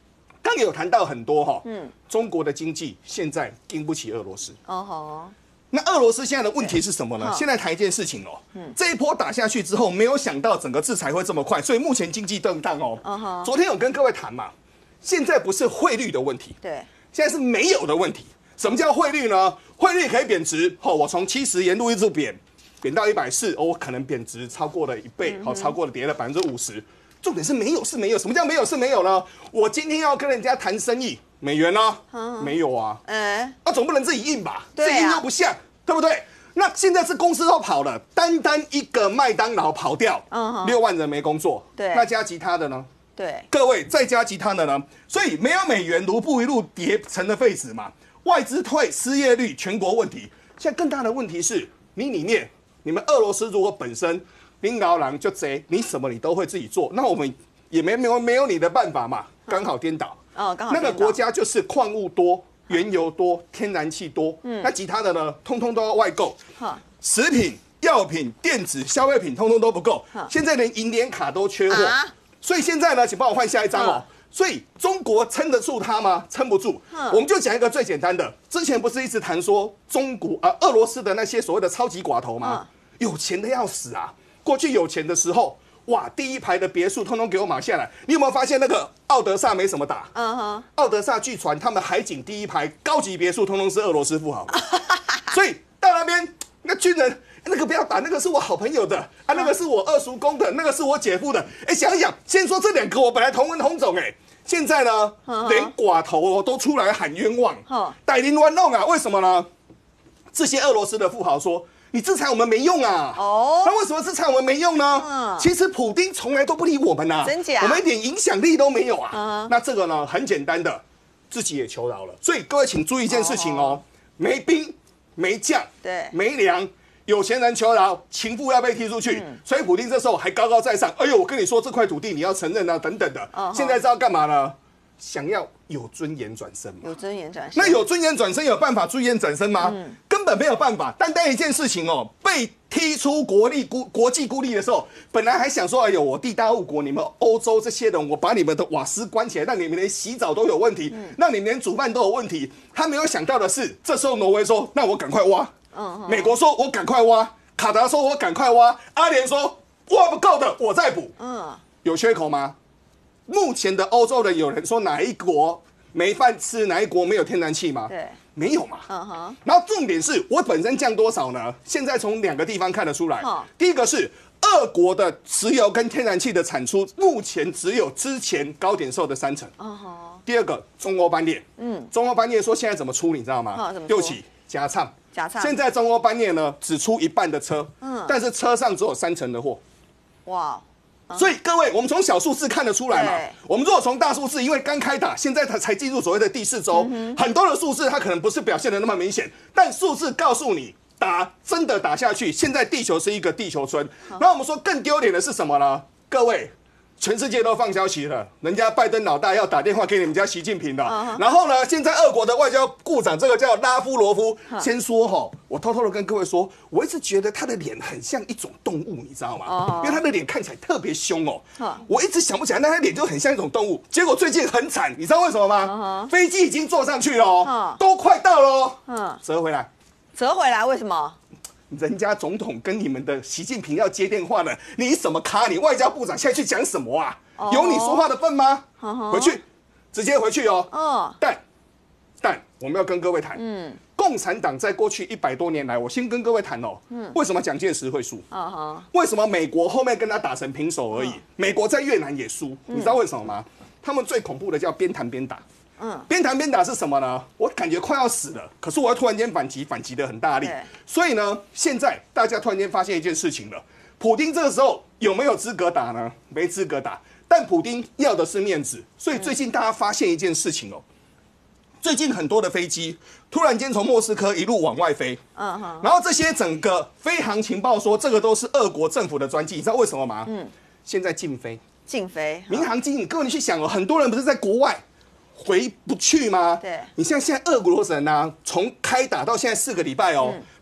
刚有谈到很多哈，嗯，中国的经济现在经不起俄罗斯。哦吼。那俄罗斯现在的问题是什么呢？现在谈一件事情哦，嗯，这一波打下去之后，没有想到整个制裁会这么快，所以目前经济动荡哦。嗯哼。昨天有跟各位谈嘛，现在不是汇率的问题， 对， 现在是没有的问题。什么叫汇率呢？汇率可以贬值，哦，我从七十沿路一直贬，贬到一百四，哦，我可能贬值超过了一倍，好，超过了跌了百分之五十。重点是没有是没有，什么叫没有是没有呢？我今天要跟人家谈生意，美元呢？嗯、没有啊，哎，那总不能自己印吧？自己印又不像，对不对？那现在是公司都跑了，单单一个麦当劳跑掉，嗯，六万人没工作， 对， 那加其他的呢？ 对， 各位再加其他的呢？所以没有美元，卢布一路跌成了废纸嘛，外资退，失业率，全国问题。现在更大的问题是，你里面你们俄罗斯如果本身。领导人就贼，你什么你都会自己做，那我们也没没有没有你的办法嘛，刚好颠倒。 哦，刚好那个国家就是矿物多、原油多、天然气多，嗯，那其他的呢，通通都要外购。食品、药品、电子、消费品，通通都不够。现在连银联卡都缺货，所以现在呢，请帮我换下一张哦。所以中国撑得住它吗？撑不住。我们就讲一个最简单的，之前不是一直谈说中国啊、俄罗斯的那些所谓的超级寡头吗？有钱的要死啊！过去有钱的时候，哇，第一排的别墅通通给我买下来。你有没有发现那个奥德萨没什么打？嗯哼。奥德萨据传他们海景第一排高级别墅通通是俄罗斯富豪，所以到那边那军人那个不要打，那个是我好朋友的啊，那个是我二叔公的，那个是我姐夫的。哎，想一想，先说这两个我本来同文同种哎，现在呢连寡头都出来喊冤枉，逮林乱弄啊？为什么呢？这些俄罗斯的富豪说。你制裁我们没用啊！哦，那为什么制裁我们没用呢？嗯，其实普丁从来都不理我们呐、啊， 真假？ 我们一点影响力都没有啊。嗯、那这个呢，很简单的，自己也求饶了。所以各位请注意一件事情哦，哦没兵、没将、 对， 没粮，有钱人求饶，情妇要被踢出去。嗯、所以普丁这时候还高高在上，哎呦，我跟你说这块土地你要承认啊，等等的。哦、现在知道干嘛呢？想要有尊严转身嘛？ 有尊严转身。 那有尊严转身有办法尊严转身吗？嗯、根本没有办法。单单一件事情哦，被踢出国力孤国际孤立的时候，本来还想说，哎呦，我地大物国，你们欧洲这些人，我把你们的瓦斯关起来，让你们连洗澡都有问题，嗯、让你们连煮饭都有问题。他没有想到的是，这时候挪威说，那我赶快挖。嗯、美国说，我赶快挖。卡达说，我赶快挖。阿联说，挖不够的，我再补。嗯，有缺口吗？目前的欧洲人有人说哪一国没饭吃，哪一国没有天然气吗？ 对， 没有嘛。嗯哼。然后重点是我本身降多少呢？现在从两个地方看得出来。哦、第一个是俄国的石油跟天然气的产出，目前只有之前高点售的三成。嗯哼。第二个中欧班列，嗯，中欧班列说现在怎么出，你知道吗？ 哦、怎么对不起，加唱。 加唱。 现在中欧班列呢只出一半的车，嗯，但是车上只有三成的货。哇。所以各位，我们从小数字看得出来嘛。我们如果从大数字，因为刚开打，现在才才进入所谓的第四周，嗯、很多的数字它可能不是表现的那么明显，但数字告诉你，打真的打下去，现在地球是一个地球村。那我们说更丢脸的是什么呢？各位。全世界都放消息了，人家拜登老大要打电话给你们家习近平了。Uh-huh. 然后呢，现在俄国的外交部长这个叫拉夫罗夫， uh-huh. 先说哈，我偷偷的跟各位说，我一直觉得他的脸很像一种动物，你知道吗？ Uh-huh. 因为他的脸看起来特别凶哦。Uh-huh. 我一直想不起来，那他脸就很像一种动物。结果最近很惨，你知道为什么吗？ Uh-huh. 飞机已经坐上去了哦， uh-huh. 都快到了哦。Uh-huh. 折回来， 折回来，为什么？ 人家总统跟你们的习近平要接电话了，你什么咖？你外交部长现在去讲什么啊？ Oh. 有你说话的份吗？ Uh-huh. 回去，直接回去哦。Uh. 但，但我们要跟各位谈，嗯，共产党在过去一百多年来，我先跟各位谈哦，嗯，为什么蒋介石会输？啊哈，为什么美国后面跟他打成平手而已？ Uh. 美国在越南也输，你知道为什么吗？嗯、他们最恐怖的叫边谈边打。嗯，边谈边打是什么呢？我感觉快要死了，可是我要突然间反击，反击得很大力。所以呢，现在大家突然间发现一件事情了：普丁这个时候有没有资格打呢？没资格打。但普丁要的是面子，所以最近大家发现一件事情哦，最近很多的飞机突然间从莫斯科一路往外飞，嗯哼，然后这些整个飞航情报说这个都是俄国政府的专机，你知道为什么吗？嗯，现在禁飞， 禁飞， 民航机，你各位你去想哦，很多人不是在国外。回不去吗？ 对， 你像现在俄国人啊，从开打到现在四个礼拜哦，嗯、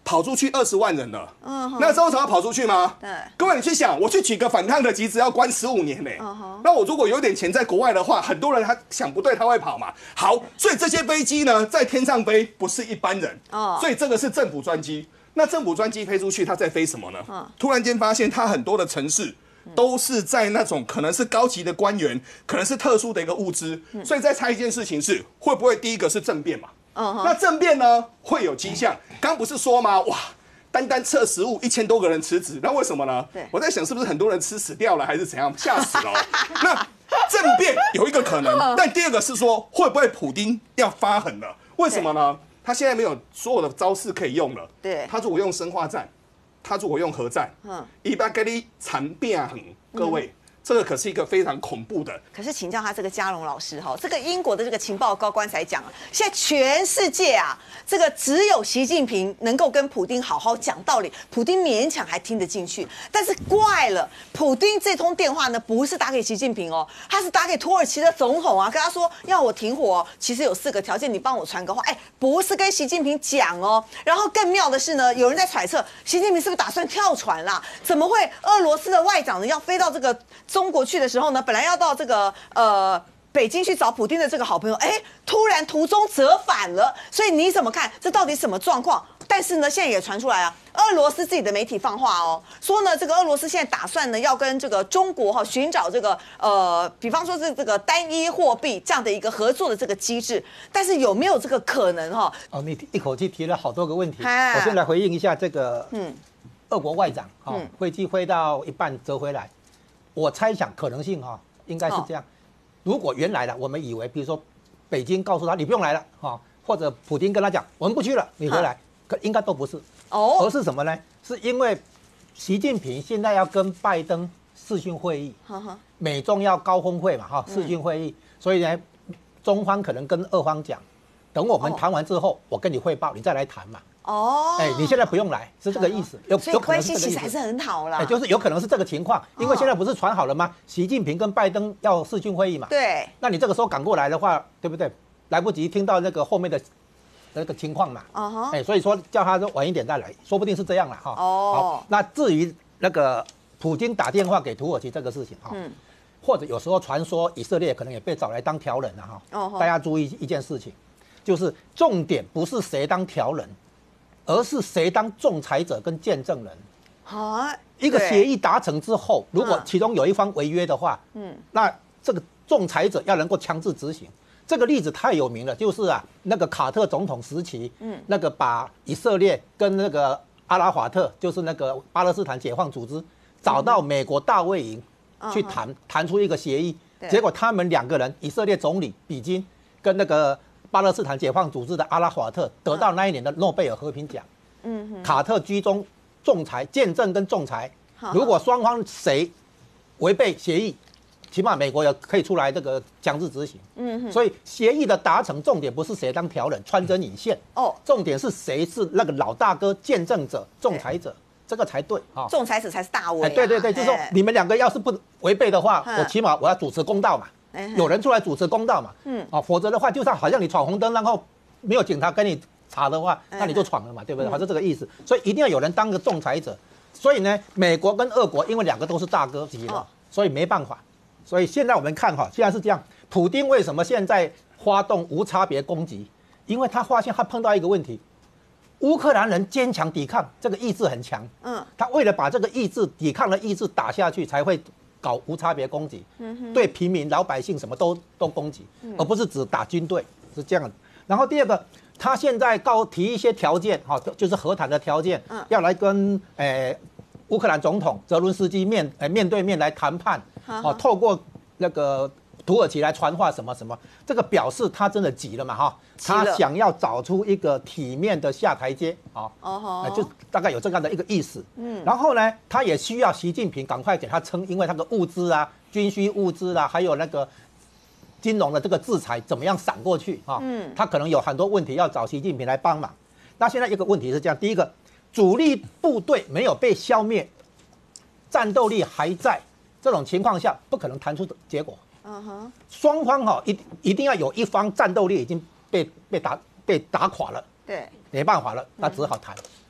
跑出去二十万人了。嗯，那周朝要跑出去吗？对，各位你去想，我去举个反抗的旗子要关十五年呢。嗯、那我如果有点钱在国外的话，很多人他想不对他会跑嘛。好，所以这些飞机呢在天上飞，不是一般人。哦，所以这个是政府专机。那政府专机飞出去，它在飞什么呢？嗯、突然间发现它很多的城市。都是在那种可能是高级的官员，可能是特殊的一个物资，嗯、所以再猜一件事情是会不会第一个是政变嘛？嗯、那政变呢会有迹象，刚不是说吗？哇，单单测食物一千多个人辞职，那为什么呢？我在想是不是很多人吃死掉了，还是怎样？吓死了、哦。那政变有一个可能，但第二个是说会不会普丁要发狠了？为什么呢？他现在没有所有的招式可以用了。对，他如果用生化战。他如果用核战，嗯，一般给你惨变很，各位，嗯、这个可是一个非常恐怖的。 可是请教他这个嘉龙老师哈，这个英国的这个情报高官才讲啊，现在全世界啊，这个只有习近平能够跟普丁好好讲道理，普丁勉强还听得进去。但是怪了，普丁这通电话呢，不是打给习近平哦，他是打给土耳其的总统啊，跟他说要我停火、哦，其实有四个条件，你帮我传个话。哎，不是跟习近平讲哦。然后更妙的是呢，有人在揣测，习近平是不是打算跳船啦？怎么会俄罗斯的外长呢要飞到这个中国去的时候呢，本来要到这个呃北京去找普丁的这个好朋友，哎，突然途中折返了。所以你怎么看？这到底什么状况？但是呢，现在也传出来啊，俄罗斯自己的媒体放话哦，说呢，这个俄罗斯现在打算呢要跟这个中国哈、哦、寻找这个呃，比方说是这个单一货币这样的一个合作的这个机制，但是有没有这个可能哈、 哦？哦，你一口气提了好多个问题，我先来回应一下这个，嗯，俄国外长哈、哦嗯、飞机飞到一半折回来，我猜想可能性哈、哦、应该是这样。哦、如果原来的我们以为，比如说北京告诉他你不用来了哈、哦，或者普丁跟他讲我们不去了，你回来。可应该都不是哦，而是什么呢？是因为习近平现在要跟拜登视讯会议，呵呵美中要高峰会嘛，哈，视讯会议，嗯、所以呢，中方可能跟俄方讲，等我们谈完之后，哦、我跟你汇报，你再来谈嘛。哦，哎，你现在不用来，是这个意思。有所以关系其实还是很好啦。 哎，就是有可能是这个情况，因为现在不是传好了吗？习近平跟拜登要视讯会议嘛。对。那你这个时候赶过来的话，对不对？来不及听到那个后面的。那个情况嘛，哎、uh huh. 欸，所以说叫他晚一点再来，说不定是这样了哈。哦， oh. 好，那至于那个普京打电话给土耳其这个事情哈，嗯，或者有时候传说以色列可能也被找来当调人了哈。哦， oh. 大家注意一件事情，就是重点不是谁当调人，而是谁当仲裁者跟见证人。好，huh. 一个协议达成之后，如果其中有一方违约的话，嗯，那这个仲裁者要能够强制执行。这个例子太有名了，就是啊，那个卡特总统时期，嗯，那个把以色列跟那个阿拉法特，就是那个巴勒斯坦解放组织，找到美国大卫营去谈，嗯、谈出一个协议。结果他们两个人，以色列总理比金跟那个巴勒斯坦解放组织的阿拉法特，得到那一年的诺贝尔和平奖。嗯哼，卡特居中仲裁、见证跟仲裁，如果双方谁违背协议。起码美国也可以出来这个强制执行，嗯哼，所以协议的达成重点不是谁当调人穿针引线哦，重点是谁是那个老大哥、见证者、仲裁者，这个才对啊， 仲裁者才是大威、啊。 对对对，就是说你们两个要是不违背的话，我起码我要主持公道嘛，有人出来主持公道嘛，嗯啊，否则的话就像好像你闯红灯，然后没有警察跟你查的话，那你就闯了嘛，对不对？好像这个意思，所以一定要有人当个仲裁者。所以呢，美国跟俄国因为两个都是大哥级的，所以没办法。所以现在我们看哈，现在是这样，普丁为什么现在发动无差别攻击？因为他发现他碰到一个问题，乌克兰人坚强抵抗，这个意志很强。嗯，他为了把这个意志抵抗的意志打下去，才会搞无差别攻击，嗯哼，对平民老百姓什么都都攻击，而不是只打军队，是这样。然后第二个，他现在告提一些条件，哈，就是和谈的条件，嗯，要来跟诶。呃乌克兰总统泽伦斯基面呃面对面来谈判，哦，透过那个土耳其来传话什么什么，这个表示他真的急了嘛哈，他想要找出一个体面的下台阶啊，哦，就大概有这样的一个意思。嗯，然后呢，他也需要习近平赶快给他撑，因为他的物资啊、军需物资啊，还有那个金融的这个制裁怎么样闪过去啊？嗯，他可能有很多问题要找习近平来帮忙。那现在一个问题是这样，第一个。主力部队没有被消灭，战斗力还在，这种情况下不可能谈出结果。嗯哼，双方哈一一定要有一方战斗力已经被被打被打垮了，对，没办法了，那只好谈。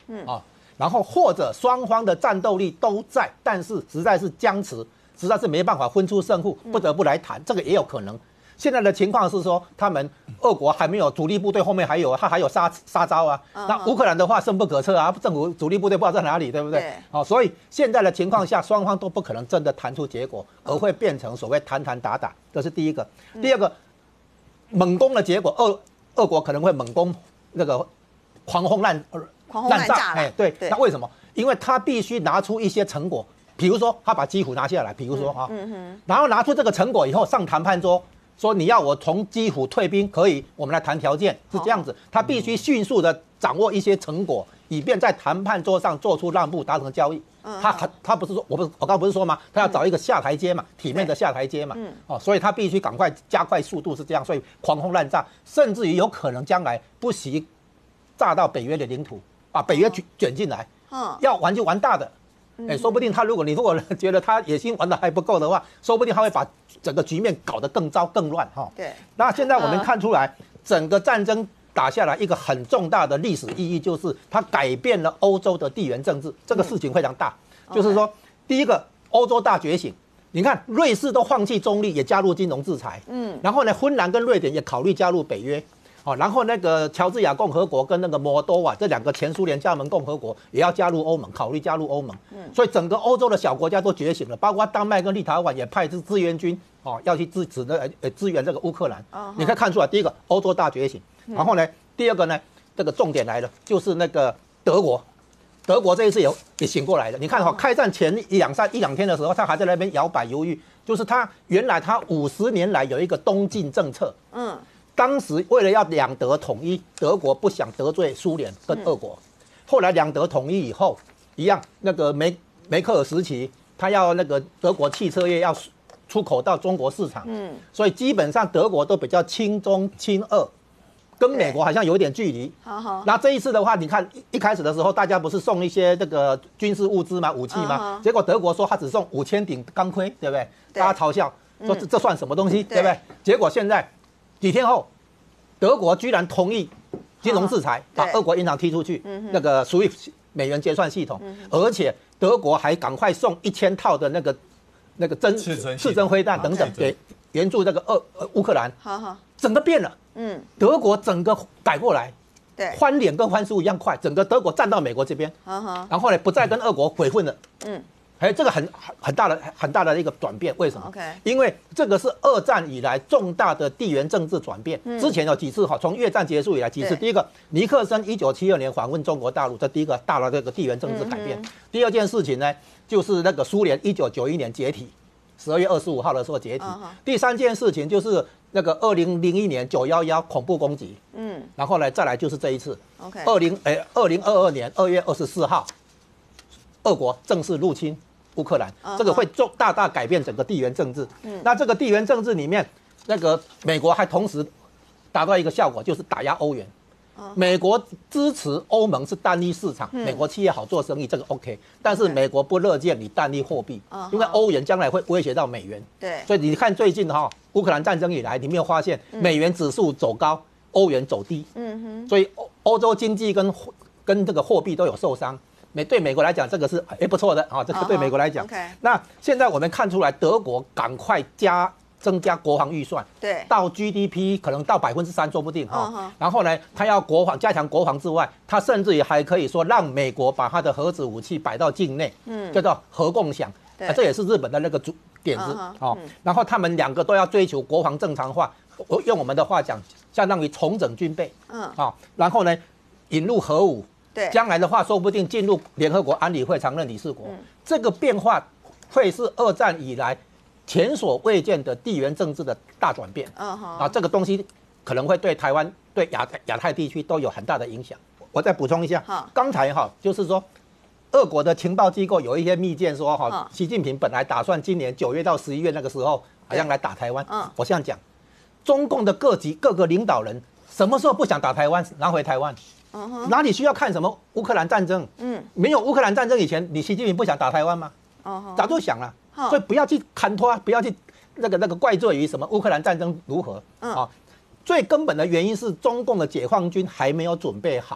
嗯啊，然后或者双方的战斗力都在，但是实在是僵持，实在是没办法分出胜负，不得不来谈，这个也有可能。现在的情况是说，他们俄国还没有主力部队，后面还有他还有杀杀招啊。Uh huh. 那乌克兰的话深不可测啊，政府主力部队不知道在哪里，对不对？好、哦，所以现在的情况下，双方都不可能真的谈出结果，而会变成所谓谈谈打打，这是第一个。第二个，猛攻的结果，俄俄国可能会猛攻那个狂轰滥狂轰滥炸。 哎，对，对那为什么？因为他必须拿出一些成果，比如说他把基辅拿下来，比如说啊，嗯嗯、然后拿出这个成果以后上谈判桌。说你要我从基辅退兵，可以，我们来谈条件，是这样子。他必须迅速的掌握一些成果，以便在谈判桌上做出让步，达成交易。他他不是说，我不是我刚刚不是说吗？他要找一个下台阶嘛，体面的下台阶嘛。哦，所以他必须赶快加快速度，是这样。所以狂轰滥炸，甚至于有可能将来不惜炸到北约的领土，把北约卷卷进来。要玩就玩大的。哎，说不定他如果你如果觉得他野心玩的还不够的话，说不定他会把整个局面搞得更糟更乱哈。对。那现在我们看出来，整个战争打下来一个很重大的历史意义，就是它改变了欧洲的地缘政治，这个事情非常大。就是说，第一个欧洲大觉醒，你看瑞士都放弃中立，也加入金融制裁。嗯。然后呢，芬兰跟瑞典也考虑加入北约。哦，然后那个乔治亚共和国跟那个摩多瓦这两个前苏联加盟共和国也要加入欧盟，考虑加入欧盟。嗯，所以整个欧洲的小国家都觉醒了，包括丹麦跟立陶宛也派支志愿军哦，要去支持那呃支援这个乌克兰。哦，你可以看出来，第一个欧洲大觉醒，然后呢，第二个呢，这个重点来了，就是那个德国，德国这一次也也醒过来了。你看哈、哦，开战前一两三一两天的时候，他还在那边摇摆犹豫，就是他原来他五十年来有一个东进政策。嗯。当时为了要两德统一，德国不想得罪苏联跟俄国。后来两德统一以后，一样那个梅梅克尔时期，他要那个德国汽车业要出口到中国市场，嗯，所以基本上德国都比较亲中亲俄，跟美国好像有一点距离。好好。那这一次的话，你看一开始的时候，大家不是送一些这个军事物资嘛，武器嘛，结果德国说他只送五千顶钢盔，对不对？大家嘲笑说这这算什么东西，对不对？结果现在。几天后，德国居然同意金融制裁，把俄国银行踢出去，那个属于美元结算系统，而且德国还赶快送一千套的那个那个针刺针灰弹等等给援助这个俄乌克兰，整个变了，嗯，德国整个改过来，对，翻脸跟翻书一样快，整个德国站到美国这边，然后呢不再跟俄国鬼混了，嗯。哎，这个很很大的很大的一个转变，为什么？ Okay. 因为这个是二战以来重大的地缘政治转变。嗯、之前有几次哈，从越战结束以来几次。第一个，尼克森一九七二年访问中国大陆，这第一个大的这个地缘政治改变。嗯、第二件事情呢，就是那个苏联一九九一年解体，十二月二十五号的时候解体。Uh huh. 第三件事情就是那个二零零一年九幺幺恐怖攻击。嗯，然后呢，再来就是这一次。OK。二零哎，二零二二年二月二十四号，俄国正式入侵乌克兰，这个会重大大改变整个地缘政治。嗯，那这个地缘政治里面，那个美国还同时达到一个效果，就是打压欧元。美国支持欧盟是单一市场，美国企业好做生意，这个 OK。但是美国不乐见你单一货币，因为欧元将来会威胁到美元。对，所以你看最近哈，乌克兰战争以来，你没有发现美元指数走高，欧元走低。嗯哼，所以欧欧洲经济跟跟这个货币都有受伤。美对美国来讲，这个是哎不错的啊，这个对美国来讲。Okay. 那现在我们看出来，德国赶快加增加国防预算，对，到 G D P 可能到百分之三说不定哈。Uh huh. 然后呢，他要国防加强国防之外，他甚至于还可以说让美国把他的核子武器摆到境内，嗯，叫做核共享。啊，这也是日本的那个主点子哦。Uh huh. 然后他们两个都要追求国防正常化，用我们的话讲，相当于重整军备。嗯，啊，然后呢，引入核武。对，将来的话，说不定进入联合国安理会常任理事国，嗯、这个变化会是二战以来前所未见的地缘政治的大转变。Uh huh. 啊，这个东西可能会对台湾、对亚亚太地区都有很大的影响。我再补充一下，刚、uh huh. 才哈，就是说，俄国的情报机构有一些密件说，哈， uh huh. 习近平本来打算今年九月到十一月那个时候，好像来打台湾。Uh huh. 我这样讲，中共的各级各个领导人什么时候不想打台湾，拿回台湾？哪里需要看什么乌克兰战争？嗯，没有乌克兰战争以前，你习近平不想打台湾吗？哦，早就想了。所以不要去砍拖，不要去那个那个怪罪于什么乌克兰战争如何。嗯，啊，最根本的原因是中共的解放军还没有准备好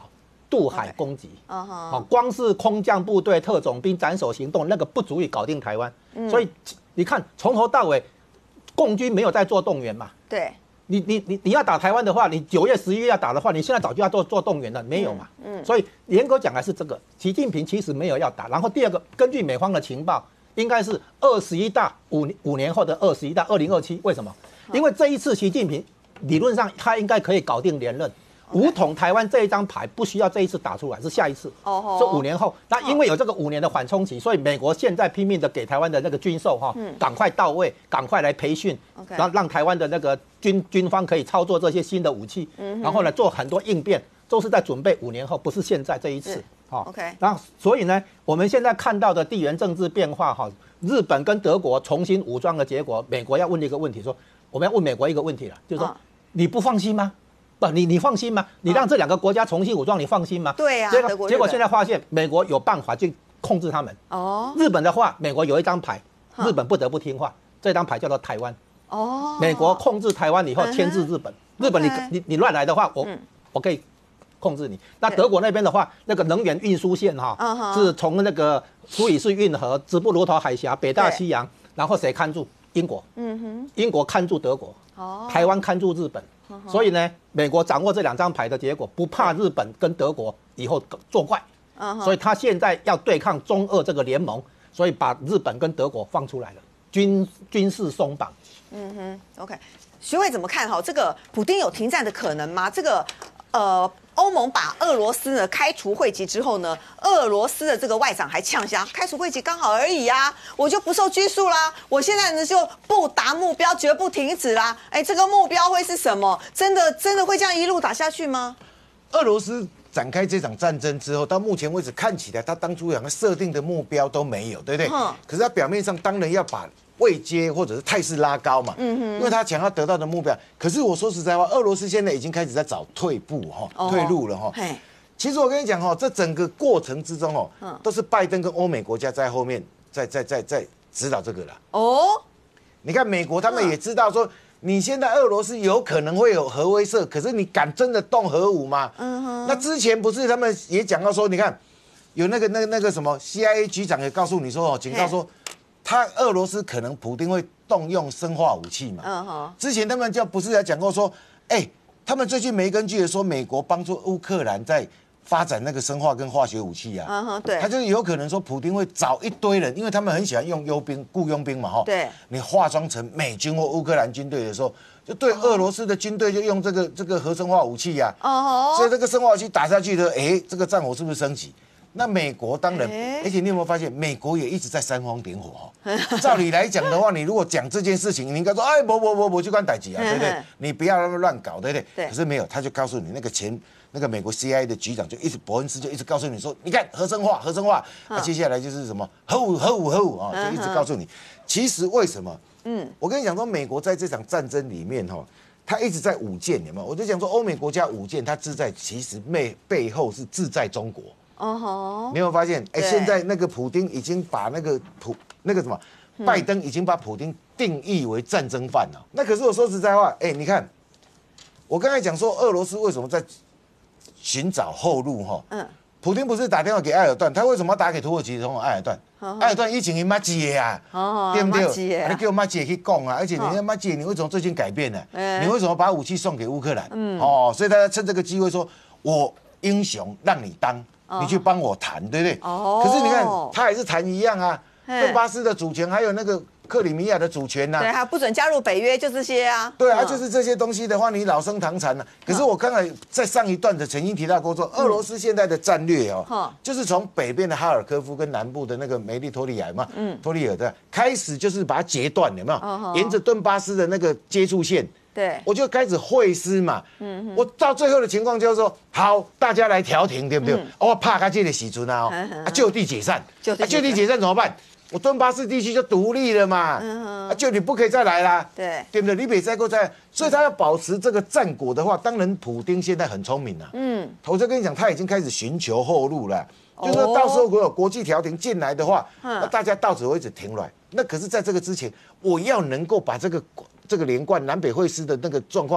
渡海攻击。好，光是空降部队、特种兵斩首行动，那个不足以搞定台湾。所以你看，从头到尾，共军没有在做动员嘛？ 对。 你你你你要打台湾的话，你九月、十一月要打的话，你现在早就要做做动员了，没有嘛？嗯。所以严格讲来是这个，习近平其实没有要打。然后第二个，根据美方的情报，应该是二十一大五五年后的二十一大二零二七。为什么？因为这一次习近平理论上他应该可以搞定连任。武统台湾这一张牌不需要这一次打出来，是下一次，哦，是五年后。那因为有这个五年的缓冲期，所以美国现在拼命的给台湾的那个军售哈，赶快到位，赶快来培训，然后让台湾的那个军军方可以操作这些新的武器，然后呢做很多应变，都是在准备五年后，不是现在这一次。好 ，OK。 然后所以呢，我们现在看到的地缘政治变化哈，日本跟德国重新武装的结果，美国要问一个问题，说我们要问美国一个问题了，就是说你不放心吗？不，你你放心吗？你让这两个国家重新武装，你放心吗？ 对呀、啊。 结果结果现在发现，美国有办法去控制他们。哦。日本的话，美国有一张牌，日本不得不听话，这张牌叫做台湾。哦。美国控制台湾以后，牵制日本。日本你你你乱来的话，我我可以控制你。那德国那边的话，那个能源运输线哈，是从那个苏伊士运河、直布罗陀海峡、北大西洋，然后谁看住？英国。嗯哼。英国看住德国。哦。台湾看住日本。所以呢，美国掌握这两张牌的结果，不怕日本跟德国以后作怪，所以他现在要对抗中俄这个联盟，所以把日本跟德国放出来了，军军事松绑。 嗯哼 ，OK， 徐伟怎么看哈？这个普丁有停战的可能吗？这个呃。欧盟把俄罗斯呢开除会籍之后呢，俄罗斯的这个外长还呛下，开除会籍刚好而已啊，我就不受拘束啦，我现在呢就不达目标，绝不停止啦。哎，这个目标会是什么？真的真的会这样一路打下去吗？ 俄罗斯展开这场战争之后，到目前为止看起来，他当初两个设定的目标都没有，对不对？嗯。可是他表面上当然要把位阶或者是态势拉高嘛，嗯哼，因为他想要得到的目标。可是我说实在话，俄罗斯现在已经开始在找退步哈，哦、退路了哈。其实我跟你讲哈，这整个过程之中哦，嗯、都是拜登跟欧美国家在后面在在在在指导这个了。哦，你看美国他们也知道说，你现在俄罗斯有可能会有核威慑，可是你敢真的动核武吗？嗯哼。那之前不是他们也讲到说，你看有那个那个那个什么 C I A 局长也告诉你说哦，警告说。他俄罗斯可能普丁会动用生化武器嘛？嗯哼。之前他们就不是还讲过说，哎、欸，他们最近没根据的说，美国帮助乌克兰在发展那个生化跟化学武器啊。嗯哼，对。他就有可能说，普丁会找一堆人，因为他们很喜欢用佣兵、雇佣兵嘛，哈。对。你化妆成美军或乌克兰军队的时候，就对俄罗斯的军队就用这个这个核生化武器呀、啊。哦。所以这个生化武器打下去的，哎、欸，这个战火是不是升级？那美国当然，而且你有没有发现，美国也一直在煽风点火哦。照理来讲的话，你如果讲这件事情，你应该说，哎，不不不不，就关逮鸡啊，对不对？你不要那么乱搞，对不对？对。可是没有，他就告诉你，那个前那个美国 C I A 的局长就一直伯恩斯就一直告诉你说，你看核生化，核生化，那接下来就是什么核武，核武，核武啊，就一直告诉你。其实为什么？嗯，我跟你讲说，美国在这场战争里面哈，他一直在舞剑，有没有？我就讲说，欧美国家舞剑，它志在其实背背后是志在中国。哦吼！你有没有发现？哎，现在那个普丁已经把那个普那个什么，拜登已经把普丁定义为战争犯了。那可是我说实在话，哎，你看，我刚才讲说俄罗斯为什么在寻找后路哈？嗯，普丁不是打电话给埃尔段，他为什么要打给土耳其总统埃尔段？埃尔段以前是马基的啊，对不对？你叫马基去讲啊，而且你看马基，你为什么最近改变了？你为什么把武器送给乌克兰？嗯，哦，所以他趁这个机会说，我英雄让你当。你去帮我谈，对不对？哦。可是你看，他还是谈一样啊，顿巴斯的主权，还有那个克里米亚的主权呐、啊。 对，还不准加入北约，就这些啊。 对啊，就是这些东西的话，你老生常谈了、啊。可是我刚才在上一段的曾经提到过说，俄罗斯现在的战略哦，嗯、就是从北边的哈尔科夫跟南部的那个梅利托利亚嘛，嗯，托利尔的开始就是把它截断，有没有？哦、沿着顿巴斯的那个接触线。对，我就开始会师嘛，嗯，我到最后的情况就是说，好，大家来调停，对不对？嗯、我怕他这个时阵啊，啊，就地解散，就地、啊、就地解散怎么办？我顿巴斯地区就独立了嘛，嗯、啊，就你不可以再来啦，对，对不对？你别再过再，所以他要保持这个战果的话，当然普丁现在很聪明了、啊，嗯，我就跟你讲，他已经开始寻求后路了，哦、就是说到时候如果有国际调停进来的话，嗯、那大家到此为止停软。那可是在这个之前，我要能够把这个。这个连贯南北会师的那个状况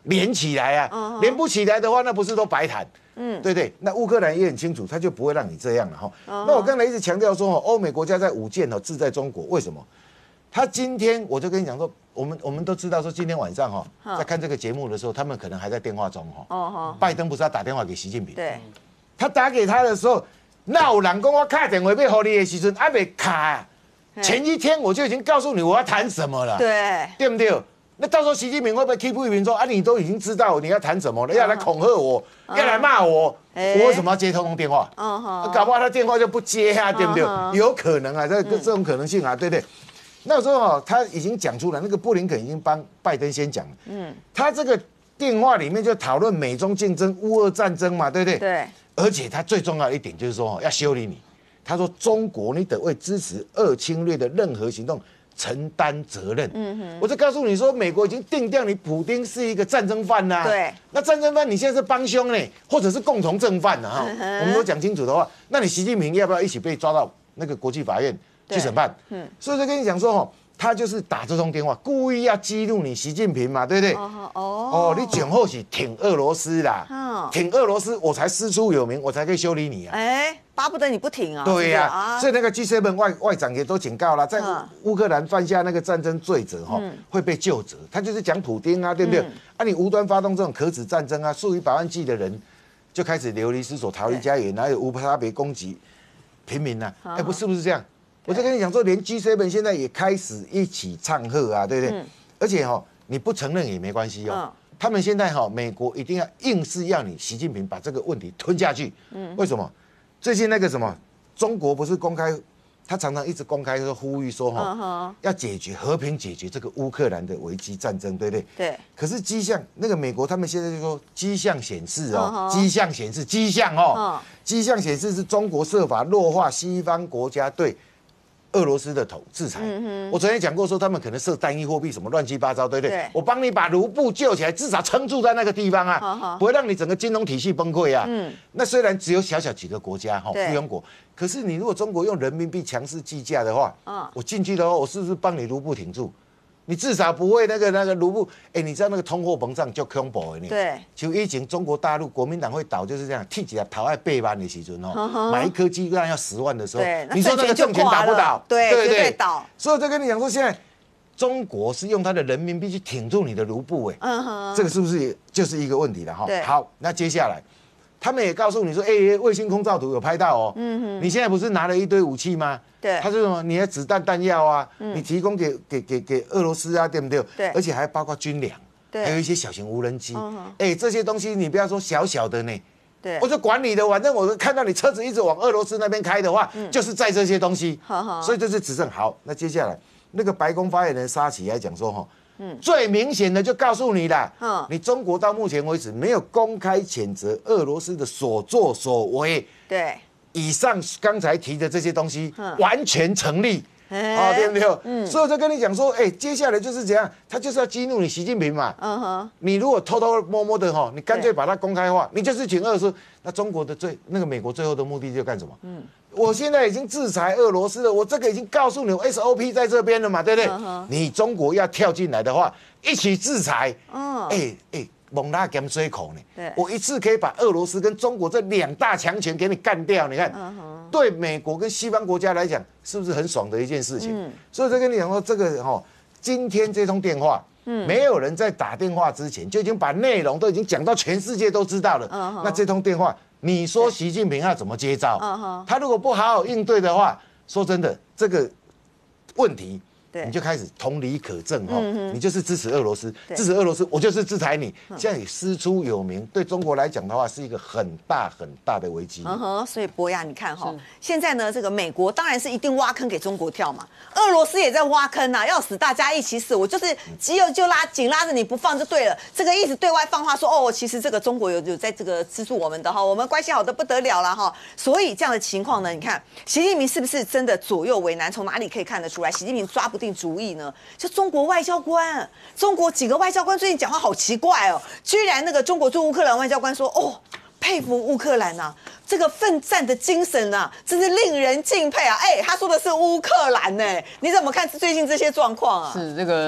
连起来啊，连不起来的话，那不是都白谈？嗯，对对，那乌克兰也很清楚，他就不会让你这样了哈。那我刚才一直强调说，欧美国家在武舰哦志在中国，为什么？他今天我就跟你讲说，我们我们都知道说，今天晚上哈，在看这个节目的时候，他们可能还在电话中哈。哦拜登不是要打电话给习近平？ 对。 他打给他的时候，那有人讲我卡电话要给你的时阵，还没卡。前一天我就已经告诉你我要谈什么了， 对， 对不对？那到时候习近平会不会 keep 一平说啊，你都已经知道你要谈什么了，要来恐吓我，要来骂我，我为什么要接通通电话？搞不好他电话就不接啊，对不对？有可能啊，这这种可能性啊，对不对？那时候哦，他已经讲出来，那个布林肯已经帮拜登先讲了，嗯，他这个电话里面就讨论美中竞争、乌俄战争嘛，对不对？ 对。 而且他最重要的一点就是说，要修理你。他说：“中国，你得为支持俄侵略的任何行动承担责任。”嗯哼，我就告诉你说，美国已经定调你普丁是一个战争犯呐、啊。 对， 那战争犯你现在是帮凶呢，或者是共同正犯呢、啊？哈、嗯，我们都讲清楚的话，那你习近平要不要一起被抓到那个国际法院去审判？嗯，所以就跟你讲说，哦，他就是打这通电话，故意要激怒你习近平嘛，对不对？哦哦哦，你讲后是挺俄罗斯啦，嗯，挺俄罗斯，我才师出有名，我才可以修理你啊。 哎。巴不得你不停啊！ 对呀、啊，所以那个 G 七 外外长也都警告了，在乌克兰犯下那个战争罪责哈，会被究责。他就是讲普丁啊，对不对？啊，你无端发动这种可耻战争啊，数以百万计的人就开始流离失所、逃离家园，然后有无差别攻击平民呐、啊，哎，不是不是这样？我就跟你讲说，连 G 七 现在也开始一起唱和啊，对不对？而且哈，你不承认也没关系哦。他们现在哈，美国一定要硬是要你习近平把这个问题吞下去。嗯，为什么？最近那个什么，中国不是公开，他常常一直公开说呼吁说哈，要解决和平解决这个乌克兰的危机战争，对不对？ 对。 可是迹象，那个美国他们现在就说迹象显示哦，迹象显示迹象哦，迹象显示是中国设法弱化西方国家对俄罗斯的投制裁。嗯、我昨天讲过说，他们可能设单一货币什么乱七八糟，对不对？对，我帮你把卢布救起来，至少撑住在那个地方啊，好好不会让你整个金融体系崩溃啊。嗯，那虽然只有小小几个国家哈，附庸国，可是你如果中国用人民币强势计价的话，嗯、我进去的话，我是不是帮你卢布挺住？你至少不会那个那个卢布，哎、欸，你知道那个通货膨胀就恐怖的呢。 对， 就以前中国大陆国民党会倒就是这样，剃起来讨爱八万的时阵哦，买一颗鸡蛋要十万的时候，你说那个政权倒不倒？ 对对对，倒。 所以我就跟你讲说，现在中国是用它的人民币去挺住你的卢布，哎，嗯哼，这个是不是就是一个问题了哈？好，那接下来。他们也告诉你说，哎、欸，卫星空照图有拍到哦。嗯哼，你现在不是拿了一堆武器吗？ 对。 他说什么？你的子弹弹药啊，嗯、你提供给给给给俄罗斯啊，对不对？ 对。 而且还包括军粮， 对， 还有一些小型无人机。嗯哎、欸，这些东西你不要说小小的呢。 对。 我就管你的，反正我看到你车子一直往俄罗斯那边开的话，嗯、就是载这些东西。好好。所以这是指证。好，那接下来那个白宫发言人沙奇来讲说，哈。嗯，最明显的就告诉你啦，嗯，你中国到目前为止没有公开谴责俄罗斯的所作所为， 对， 以上刚才提的这些东西完全成立，啊，对不对？嗯，所以我就跟你讲说，哎，接下来就是怎样，他就是要激怒你习近平嘛，嗯哼，你如果偷偷摸摸的哈，你干脆把它公开化，你就是请俄罗斯，那中国的最那个美国最后的目的就干什么？嗯。我现在已经制裁俄罗斯了，我这个已经告诉你 ，S O P 在这边了嘛，对不对？ Uh-huh. 你中国要跳进来的话，一起制裁。嗯，哎哎，猛拉减水口呢？对，我一次可以把俄罗斯跟中国这两大强权给你干掉。你看， uh-huh. 对美国跟西方国家来讲，是不是很爽的一件事情？嗯，所以就跟你讲说，这个哈、哦，今天这通电话。嗯，没有人在打电话之前就已经把内容都已经讲到全世界都知道了。Uh-huh. 那这通电话，你说习近平要怎么接招？ Uh-huh. 他如果不好好应对的话，说真的，这个问题。你就开始同理可证哈，你就是支持俄罗斯，支持俄罗斯，我就是制裁你。现在你师出有名，对中国来讲的话，是一个很大很大的危机。 嗯哼，所以博雅，你看哈，现在呢，这个美国当然是一定挖坑给中国跳嘛，俄罗斯也在挖坑呐、啊，要死大家一起死，我就是只有就拉紧拉着你不放就对了。这个一直对外放话说，哦，其实这个中国有有在这个资助我们的哈，我们关系好的不得了了哈。所以这样的情况呢，你看习近平是不是真的左右为难？从哪里可以看得出来？习近平抓不定主意呢？就中国外交官，中国几个外交官最近讲话好奇怪哦，居然那个中国驻乌克兰外交官说，哦，佩服乌克兰呐、啊，这个奋战的精神啊，真是令人敬佩啊！哎，他说的是乌克兰呢，你怎么看最近这些状况啊？ 是这个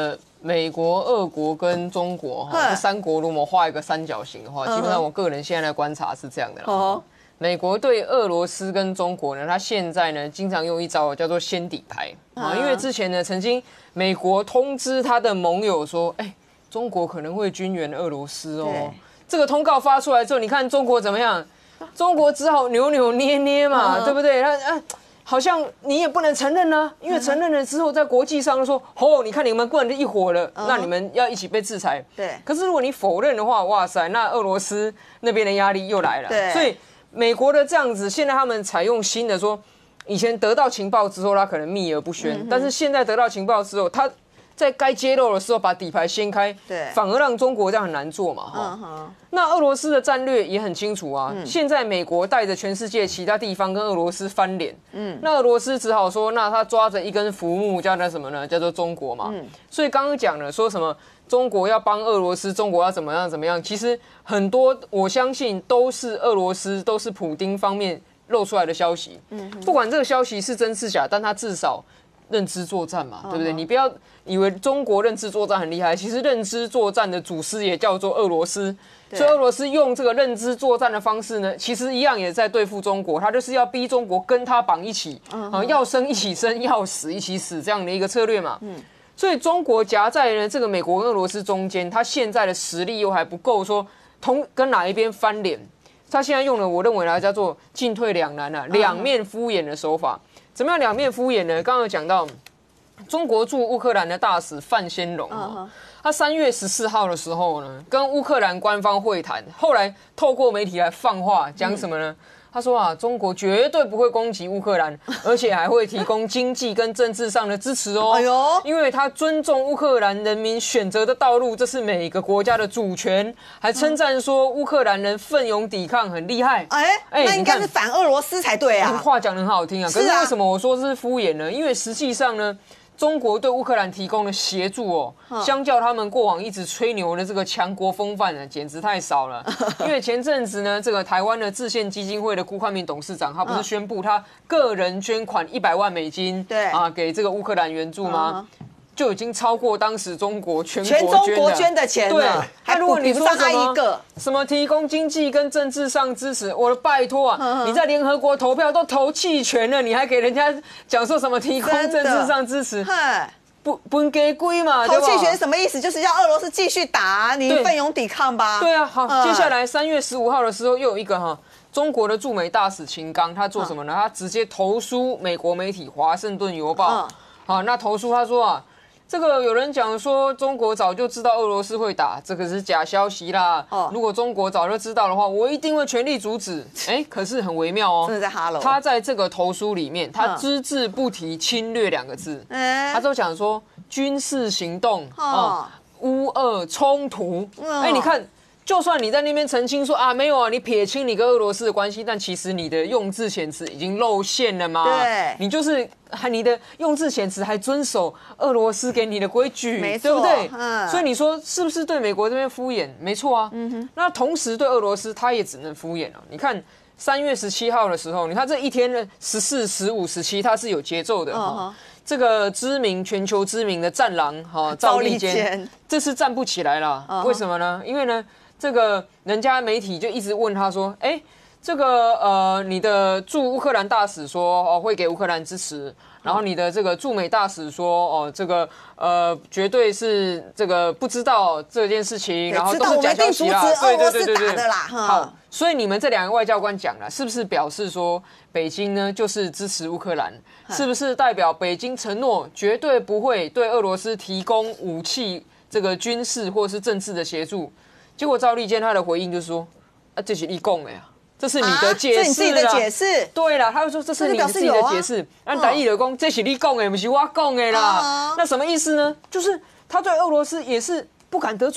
美国、俄国跟中国哈，这三国如果画一个三角形的话，基本上我个人现在的观察是这样的啦。哦，美国对俄罗斯跟中国呢，他现在呢经常用一招叫做先底牌啊，因为之前呢曾经美国通知他的盟友说，哎，中国可能会军援俄罗斯哦。这个通告发出来之后，你看中国怎么样？中国只好扭扭捏捏嘛，对不对？他啊。好像你也不能承认呢、啊，因为承认了之后，在国际上就说，哦，你看你们不能一伙了，那你们要一起被制裁。对。可是如果你否认的话，哇塞，那俄罗斯那边的压力又来了。对。所以美国的这样子，现在他们采用新的说，以前得到情报之后，他可能秘而不宣，嗯、但是现在得到情报之后，他在该揭露的时候把底牌掀开，对，反而让中国这样很难做嘛。哈、嗯，那俄罗斯的战略也很清楚啊。嗯、现在美国带着全世界其他地方跟俄罗斯翻脸，嗯，那俄罗斯只好说，那他抓着一根浮木，叫那什么呢？叫做中国嘛。嗯，所以刚刚讲了，说什么中国要帮俄罗斯，中国要怎么样怎么样，其实很多我相信都是俄罗斯，都是普丁方面露出来的消息。嗯，不管这个消息是真是假，但他至少认知作战嘛，对不对？你不要以为中国认知作战很厉害，其实认知作战的祖师也叫做俄罗斯。所以俄罗斯用这个认知作战的方式呢，其实一样也在对付中国，他就是要逼中国跟他绑一起，啊，要生一起生，要死一起死这样的一个策略嘛。嗯，所以中国夹在呢这个美国跟俄罗斯中间，他现在的实力又还不够说同跟哪一边翻脸，他现在用了我认为呢叫做进退两难啊，两面敷衍的手法。怎么样两面敷衍呢？刚刚有讲到，中国驻乌克兰的大使范先荣、哦，他三月十四号的时候呢，跟乌克兰官方会谈，后来透过媒体来放话，讲什么呢？嗯、他说啊，中国绝对不会攻击乌克兰，而且还会提供经济跟政治上的支持哦。哎呦，因为他尊重乌克兰人民选择的道路，这是每个国家的主权，还称赞说乌克兰人奋勇抵抗很厉害。哎哎，那应该是反俄罗斯才对啊。 话讲得很好听啊，可是为什么我说是敷衍呢？因为实际上呢，中国对乌克兰提供的协助哦，相较他们过往一直吹牛的这个强国风范呢，简直太少了。因为前阵子呢，这个台湾的制宪基金会的辜宽敏董事长，他不是宣布他个人捐款一百万美金，对啊，给这个乌克兰援助吗？就已经超过当时中国全国捐全中国捐的钱了。对， 那如果你说他一个什么提供经济跟政治上支持，我的拜托啊，呵呵你在联合国投票都投弃权了，你还给人家讲说什么提供政治上支持？不不给归嘛？ 投弃权什么意思？就是要俄罗斯继续打，你奋勇抵抗吧。 对啊，好，嗯、接下来三月十五号的时候，又有一个哈。中国的驻美大使秦刚，他做什么呢？他直接投书美国媒体《华盛顿邮报》。好，那投书他说啊。这个有人讲说中国早就知道俄罗斯会打，这个是假消息啦。哦，如果中国早就知道的话，我一定会全力阻止。哎，可是很微妙哦， 真的在哈喽。 他在这个投书里面，他只字不提侵略两个字，嗯、他都讲说军事行动哦，乌俄冲突。哎、嗯，你看。就算你在那边澄清说啊没有啊，你撇清你跟俄罗斯的关系，但其实你的用字遣词已经露馅了嘛。对，你就是你的用字遣词还遵守俄罗斯给你的规矩，没错，对不对？嗯。所以你说是不是对美国这边敷衍？没错啊。嗯哼。那同时对俄罗斯，他也只能敷衍了。你看三月十七号的时候，你看这一天呢，十四、十五、十七，它是有节奏的。嗯。这个知名全球知名的战狼哈赵立坚，这次站不起来了。嗯、为什么呢？因为呢。这个人家媒体就一直问他说：“哎，这个呃，你的驻乌克兰大使说哦会给乌克兰支持，然后你的这个驻美大使说哦这个呃绝对是这个不知道这件事情，然后都是假消息啦， 对对对对对， 好，所以你们这两个外交官讲了，是不是表示说北京呢就是支持乌克兰？是不是代表北京承诺绝对不会对俄罗斯提供武器、这个军事或是政治的协助？”结果赵立坚他的回应就是说：“啊，这是你讲的呀，这是你的解释啦。啊”这是你自己的解释。对啦，他就说这是你自己的解释。按台语就讲，这是你讲的，不是我讲的啦。那什么意思呢？就是他对俄罗斯也是不敢得罪啊，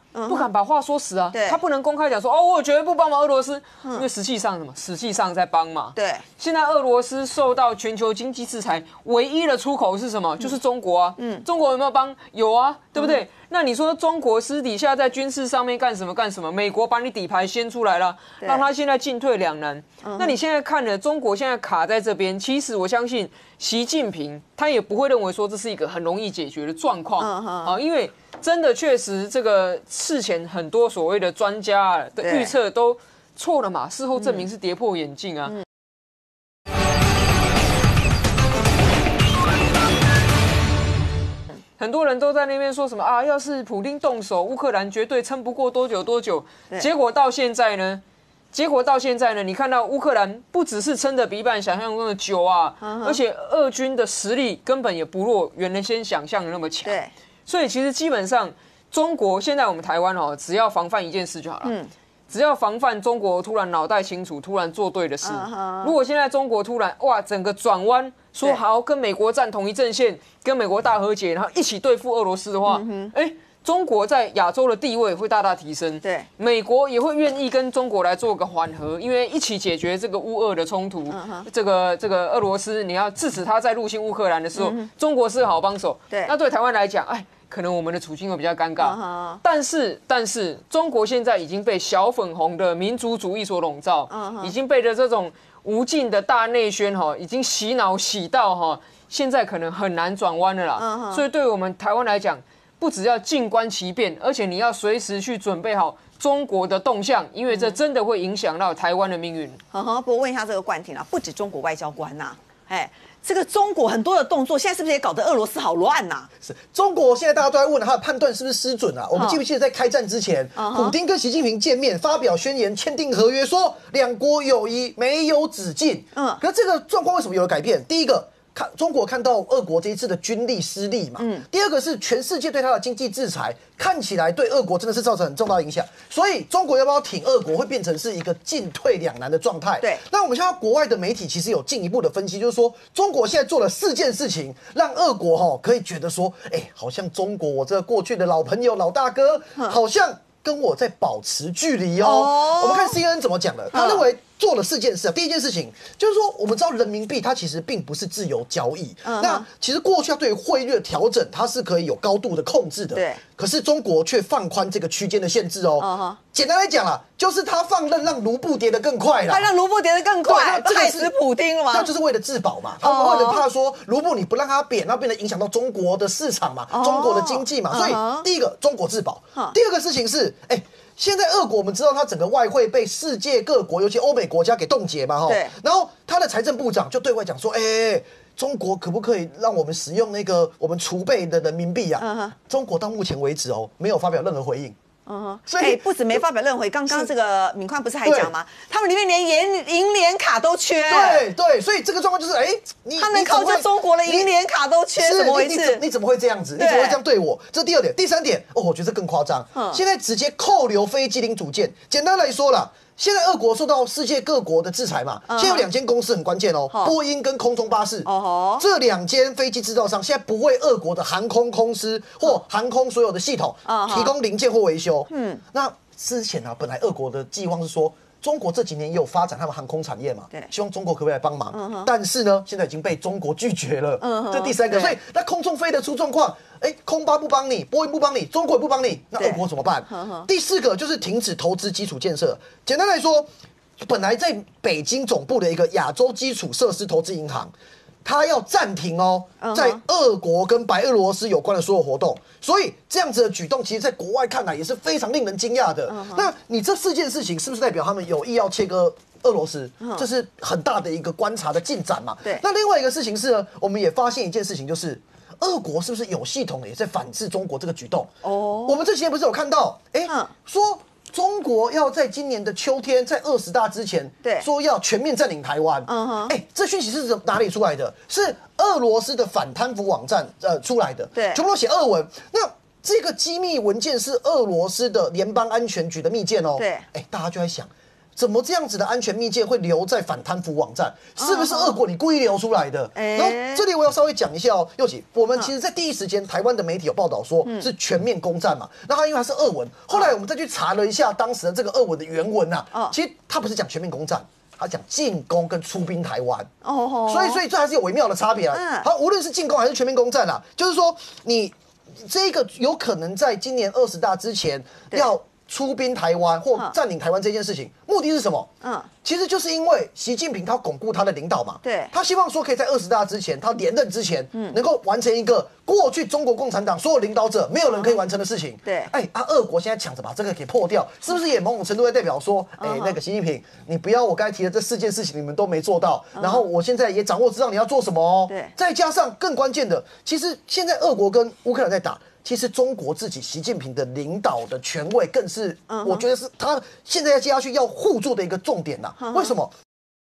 不敢把话说死啊，他不能公开讲说哦，我绝对不帮忙俄罗斯，因为实际上什么？实际上在帮嘛。 对， 现在俄罗斯受到全球经济制裁，唯一的出口是什么？就是中国啊。嗯，中国有没有帮？有啊，对不对？那你说中国私底下在军事上面干什么干什么？美国把你底牌掀出来了，让他现在进退两难。那你现在看了中国现在卡在这边，其实我相信习近平他也不会认为说这是一个很容易解决的状况啊，因为真的确实这个事前很多所谓的专家的预测都错了嘛，事后证明是跌破眼镜啊。很多人都在那边说什么啊，要是普丁动手，乌克兰绝对撑不过多久多久。结果到现在呢？结果到现在呢？你看到乌克兰不只是撑得比一般想象中的久啊，而且俄军的实力根本也不若原先想象的那么强。对，所以其实基本上中国现在我们台湾哦，只要防范一件事就好了。嗯。只要防范中国突然脑袋清楚，突然做对的事。Uh-huh. 如果现在中国突然哇，整个转弯，说好跟美国站同一阵线，跟美国大和解，然后一起对付俄罗斯的话，哎、嗯欸，中国在亚洲的地位会大大提升。对，美国也会愿意跟中国来做个缓和，因为一起解决这个乌俄的冲突。Uh-huh. 这个这个俄罗斯，你要制止他在入侵乌克兰的时候，嗯、中国是好帮手。对，那对台湾来讲，哎。可能我们的处境会比较尴尬， uh-huh. 但是但是中国现在已经被小粉红的民族主义所笼罩， uh-huh. 已经被的这种无尽的大内宣哈，已经洗脑洗到哈，现在可能很难转弯了啦。Uh-huh. 所以对于我们台湾来讲，不只要静观其变，而且你要随时去准备好中国的动向，因为这真的会影响到台湾的命运。 呵呵，不过问一下这个冠廷啊，不止中国外交官呐，哎。这个中国很多的动作，现在是不是也搞得俄罗斯好乱呐、啊？ 是中国现在大家都在问他的判断是不是失准啊？我们记不记得在开战之前，普丁跟习近平见面，发表宣言，签订合约，说两国友谊没有止境。嗯，可是这个状况为什么有了改变？第一个。看中国看到俄国这一次的军力失利嘛，嗯，第二个是全世界对它的经济制裁，看起来对俄国真的是造成很重大的影响，所以中国要不要挺俄国，会变成是一个进退两难的状态。对，那我们现在国外的媒体其实有进一步的分析，就是说中国现在做了四件事情，让俄国哈可以觉得说，哎、欸，好像中国我这个过去的老朋友老大哥，好像跟我在保持距离哦。哦我们看 C N N 怎么讲的，他认为。做了四件事啊，第一件事情就是说，我们知道人民币它其实并不是自由交易。Uh-huh. 那其实过去它对于汇率的调整，它是可以有高度的控制的。对。可是中国却放宽这个区间的限制哦。Uh-huh. 简单来讲啦，就是它放任让卢布跌得更快啦。 它让卢布跌得更快，这害死普丁了吗？ 那就是为了自保嘛。他们为了怕说卢布你不让它贬，那变得影响到中国的市场嘛， uh-huh. 中国的经济嘛。所以第一个中国自保， uh-huh. 第二个事情是，哎、欸。现在俄国我们知道它整个外汇被世界各国，尤其欧美国家给冻结嘛，哈。对。然后他的财政部长就对外讲说，哎、欸，中国可不可以让我们使用那个我们储备的人民币啊？ Uh-huh. 中国到目前为止哦，没有发表任何回应。 嗯哼，所以、欸、不止没发表任何回，刚刚这个敏宽不是还讲吗？他们里面连银银联卡都缺。 对对，所以这个状况就是，哎、欸，你他能靠着中国的银联卡都缺，怎么回事？ 你你怎么会这样子？你怎么会这样对我？这是第二点，第三点，哦，我觉得这更夸张。嗯，现在直接扣留飞机零组件。简单来说啦。现在俄国受到世界各国的制裁嘛， uh-huh. 现在有两间公司很关键哦， uh-huh. 波音跟空中巴士， uh-huh. 这两间飞机制造商现在不为俄国的航空公司或航空所有的系统 uh-huh. 提供零件或维修。嗯，那之前啊，本来俄国的计划是说。中国这几年也有发展他们航空产业嘛，对，希望中国可不可以来帮忙？嗯、但是呢，现在已经被中国拒绝了。嗯、这第三个，所以那空中飞得出状况，哎，空巴不帮你，波音不帮你，中国也不帮你，那俄国怎么办？嗯、第四个就是停止投资基础建设。简单来说，本来在北京总部的一个亚洲基础设施投资银行。他要暂停哦，在俄国跟白俄罗斯有关的所有活动，所以这样子的举动，其实在国外看来也是非常令人惊讶的。那你这四件事情是不是代表他们有意要切割俄罗斯？这是很大的一个观察的进展嘛？对。那另外一个事情是呢，我们也发现一件事情，就是俄国是不是有系统的也在反制中国这个举动？哦，我们这几天不是有看到，哎、欸，说。中国要在今年的秋天，在二十大之前，对，说要全面占领台湾。嗯哼，哎，这讯息是哪里出来的？是俄罗斯的反贪腐网站呃出来的，对，全部都写俄文。那这个机密文件是俄罗斯的联邦安全局的密件哦。对，哎，大家就在想， 怎么这样子的安全密件会留在反贪腐网站？是不是俄国你故意流出来的？然后这里我要稍微讲一下哦，佑启，我们其实在第一时间台湾的媒体有报道说是全面攻占嘛，那它因为它是俄文，后来我们再去查了一下当时的这个俄文的原文呐，其实它不是讲全面攻占。他讲进攻跟出兵台湾，哦，所以所以这还是有微妙的差别啊。好，无论是进攻还是全面攻占啦，就是说你这个有可能在今年二十大之前要出兵台湾或占领台湾这件事情，目的是什么？嗯，其实就是因为习近平他巩固他的领导嘛，对，他希望说可以在二十大之前，他连任之前，嗯，能够完成一个过去中国共产党所有领导者没有人可以完成的事情。对，哎，啊，俄国现在抢着把这个给破掉，是不是也某种程度会代表说，哎，那个习近平，你不要我刚才提的这四件事情你们都没做到，然后我现在也掌握知道你要做什么哦。对，再加上更关键的，其实现在俄国跟乌克兰在打。其实中国自己习近平的领导的权位，更是我觉得是他现在要接下去要护住的一个重点呐。为什么？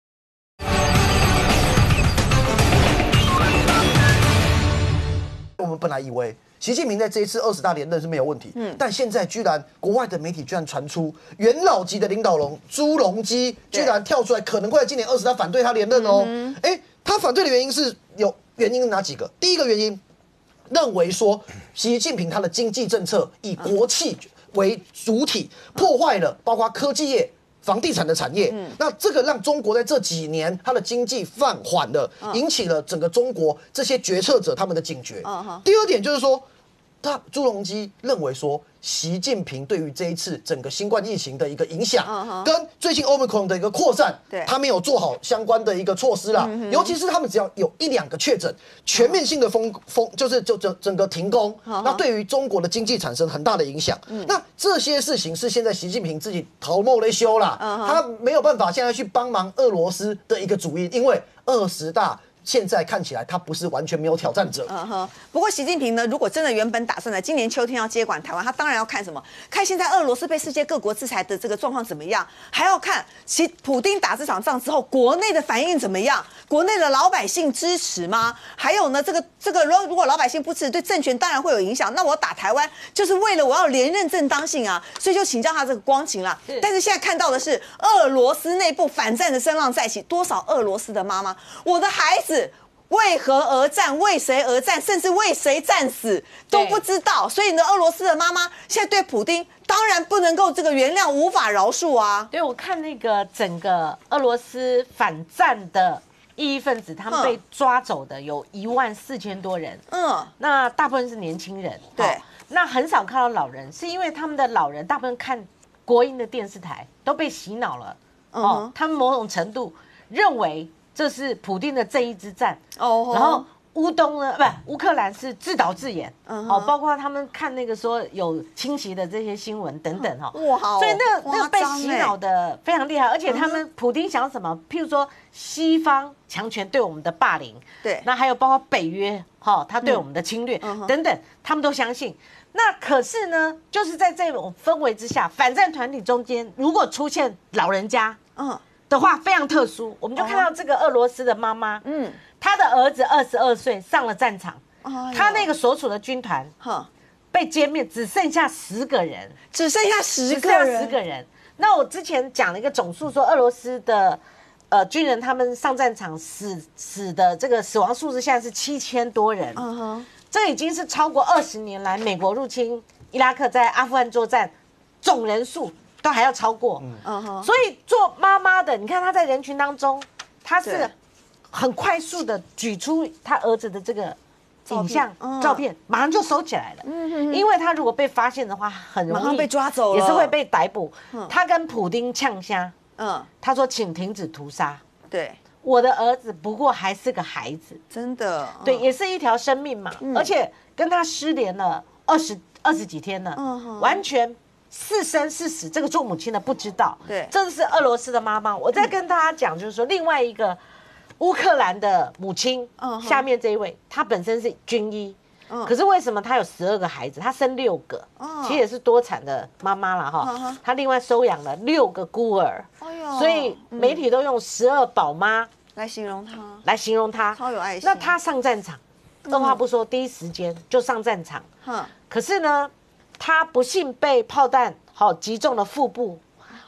我们本来以为习近平在这一次二十大连任是没有问题，嗯，但现在居然国外的媒体居然传出元老级的领导人朱镕基居然跳出来，可能会在今年二十大反对他连任哦。哎，他反对的原因是有原因哪几个？第一个原因。认为说，习近平他的经济政策以国企为主体，破坏了包括科技业、房地产的产业。嗯，那这个让中国在这几年它的经济放缓了，引起了整个中国这些决策者他们的警觉。第二点就是说，他朱镕基认为说，习近平对于这一次整个新冠疫情的一个影响， uh-huh. 跟最近 Omicron 的一个扩散，他没有做好相关的一个措施啦。Uh-huh. 尤其是他们只要有一两个确诊，全面性的封封就是就整整个停工， uh-huh. 那对于中国的经济产生很大的影响。Uh-huh. 那这些事情是现在习近平自己头目来修啦， uh-huh. 他没有办法现在去帮忙俄罗斯的一个主因，因为二十大。现在看起来他不是完全没有挑战者。 嗯哼。不过习近平呢，如果真的原本打算在今年秋天要接管台湾，他当然要看什么？看现在俄罗斯被世界各国制裁的这个状况怎么样，还要看其普丁打这场仗之后，国内的反应怎么样？国内的老百姓支持吗？还有呢，这个这个，如果如果老百姓不支持，对政权当然会有影响。那我打台湾就是为了我要连任正当性啊，所以就请教他这个光景啦。但是现在看到的是俄罗斯内部反战的声浪再起，多少俄罗斯的妈妈，我的孩子。为何而战？为谁而战？甚至为谁战死都不知道。所以呢，俄罗斯的妈妈现在对普丁当然不能够这个原谅，无法饶恕啊。 对，我看那个整个俄罗斯反战的异议分子，他们被抓走的有一万四千多人。嗯，那大部分是年轻人。对，哦、那很少看到老人，是因为他们的老人大部分看国营的电视台都被洗脑了。嗯、哦，他们某种程度认为。这是普丁的正义之战哦，然后乌东呢，不，乌克兰是自导自演，嗯，哦，包括他们看那个说有侵袭的这些新闻等等哈，哇，所以那个那个被洗脑的非常厉害，而且他们普丁想什么？譬如说西方强权对我们的霸凌，对，那还有包括北约哈，他对我们的侵略等等，他们都相信。那可是呢，就是在这种氛围之下，反战团体中间如果出现老人家，嗯。的话非常特殊，我们就看到这个俄罗斯的妈妈，嗯，她的儿子二十二岁上了战场，他那个所属的军团，被歼灭，只剩下十个人， 只剩下十个人， 十个人。那我之前讲了一个总数，说俄罗斯的呃军人他们上战场死死的这个死亡数字现在是七千多人，嗯哼，这已经是超过二十年来美国入侵伊拉克在阿富汗作战总人数。都还要超过，嗯，所以做妈妈的，你看她在人群当中，她是很快速的举出她儿子的这个影像照片，马上就收起来了，嗯，因为她如果被发现的话，很容易被抓走了， 也是会被逮捕。她跟普丁呛虾，嗯，她说请停止屠杀， 对， 我的儿子不过还是个孩子， 真的， 对，也是一条生命嘛，而且跟他失联了二十二十几天了，嗯，完全。是生是死，这个做母亲的不知道。对，这是俄罗斯的妈妈。我再跟大家讲，就是说，另外一个乌克兰的母亲，嗯，下面这一位，她本身是军医，嗯，可是为什么她有十二个孩子？她生六个，嗯，其实也是多产的妈妈了哈。她另外收养了六个孤儿，哎呦，所以媒体都用十二宝妈来形容她， 来形容她， 超有爱心。 那她上战场，二话不说，第一时间就上战场。嗯，可是呢。他不幸被炮弹好击中了腹部，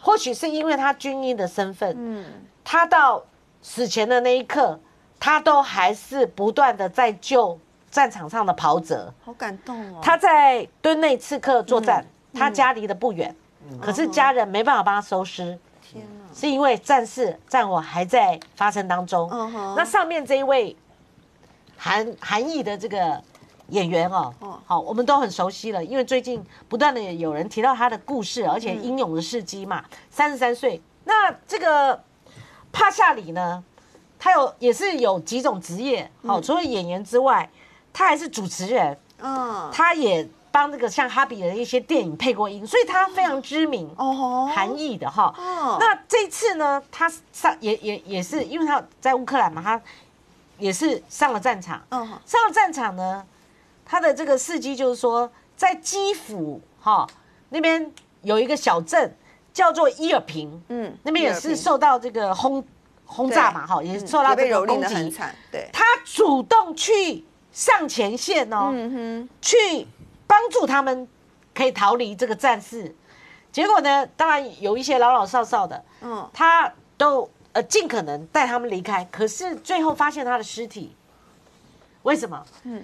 或许是因为他军医的身份，嗯，他到死前的那一刻，他都还是不断的在救战场上的袍泽， 好感动哦。 他在敦内刺客作战，嗯、他家离得不远，嗯、可是家人没办法帮他收尸。天哪！是因为战事战火还在发生当中。Uh-huh. 那上面这一位韩韩裔的这个演员哦， uh-huh. 好，我们都很熟悉了，因为最近不断的有人提到他的故事，而且英勇的事迹嘛。三十三岁，那这个帕夏里呢，他有也是有几种职业，好、嗯，除了演员之外，他还是主持人，嗯，他也帮这个像哈比的一些电影配过音，所以他非常知名，哦，韩裔的哈。哦，那这次呢，他上也也也是，因为他在乌克兰嘛，他也是上了战场。嗯，上了战场呢，他的这个事迹就是说，在基辅哈那边有一个小镇叫做伊尔平，嗯，那边也是受到这个轰轰炸嘛，哈，也受到这个攻击。对，他主动去上前线哦，嗯哼，去帮助他们可以逃离这个战事，结果呢，当然有一些老老少少的，嗯，他都呃尽可能带他们离开，可是最后发现他的尸体，为什么？嗯，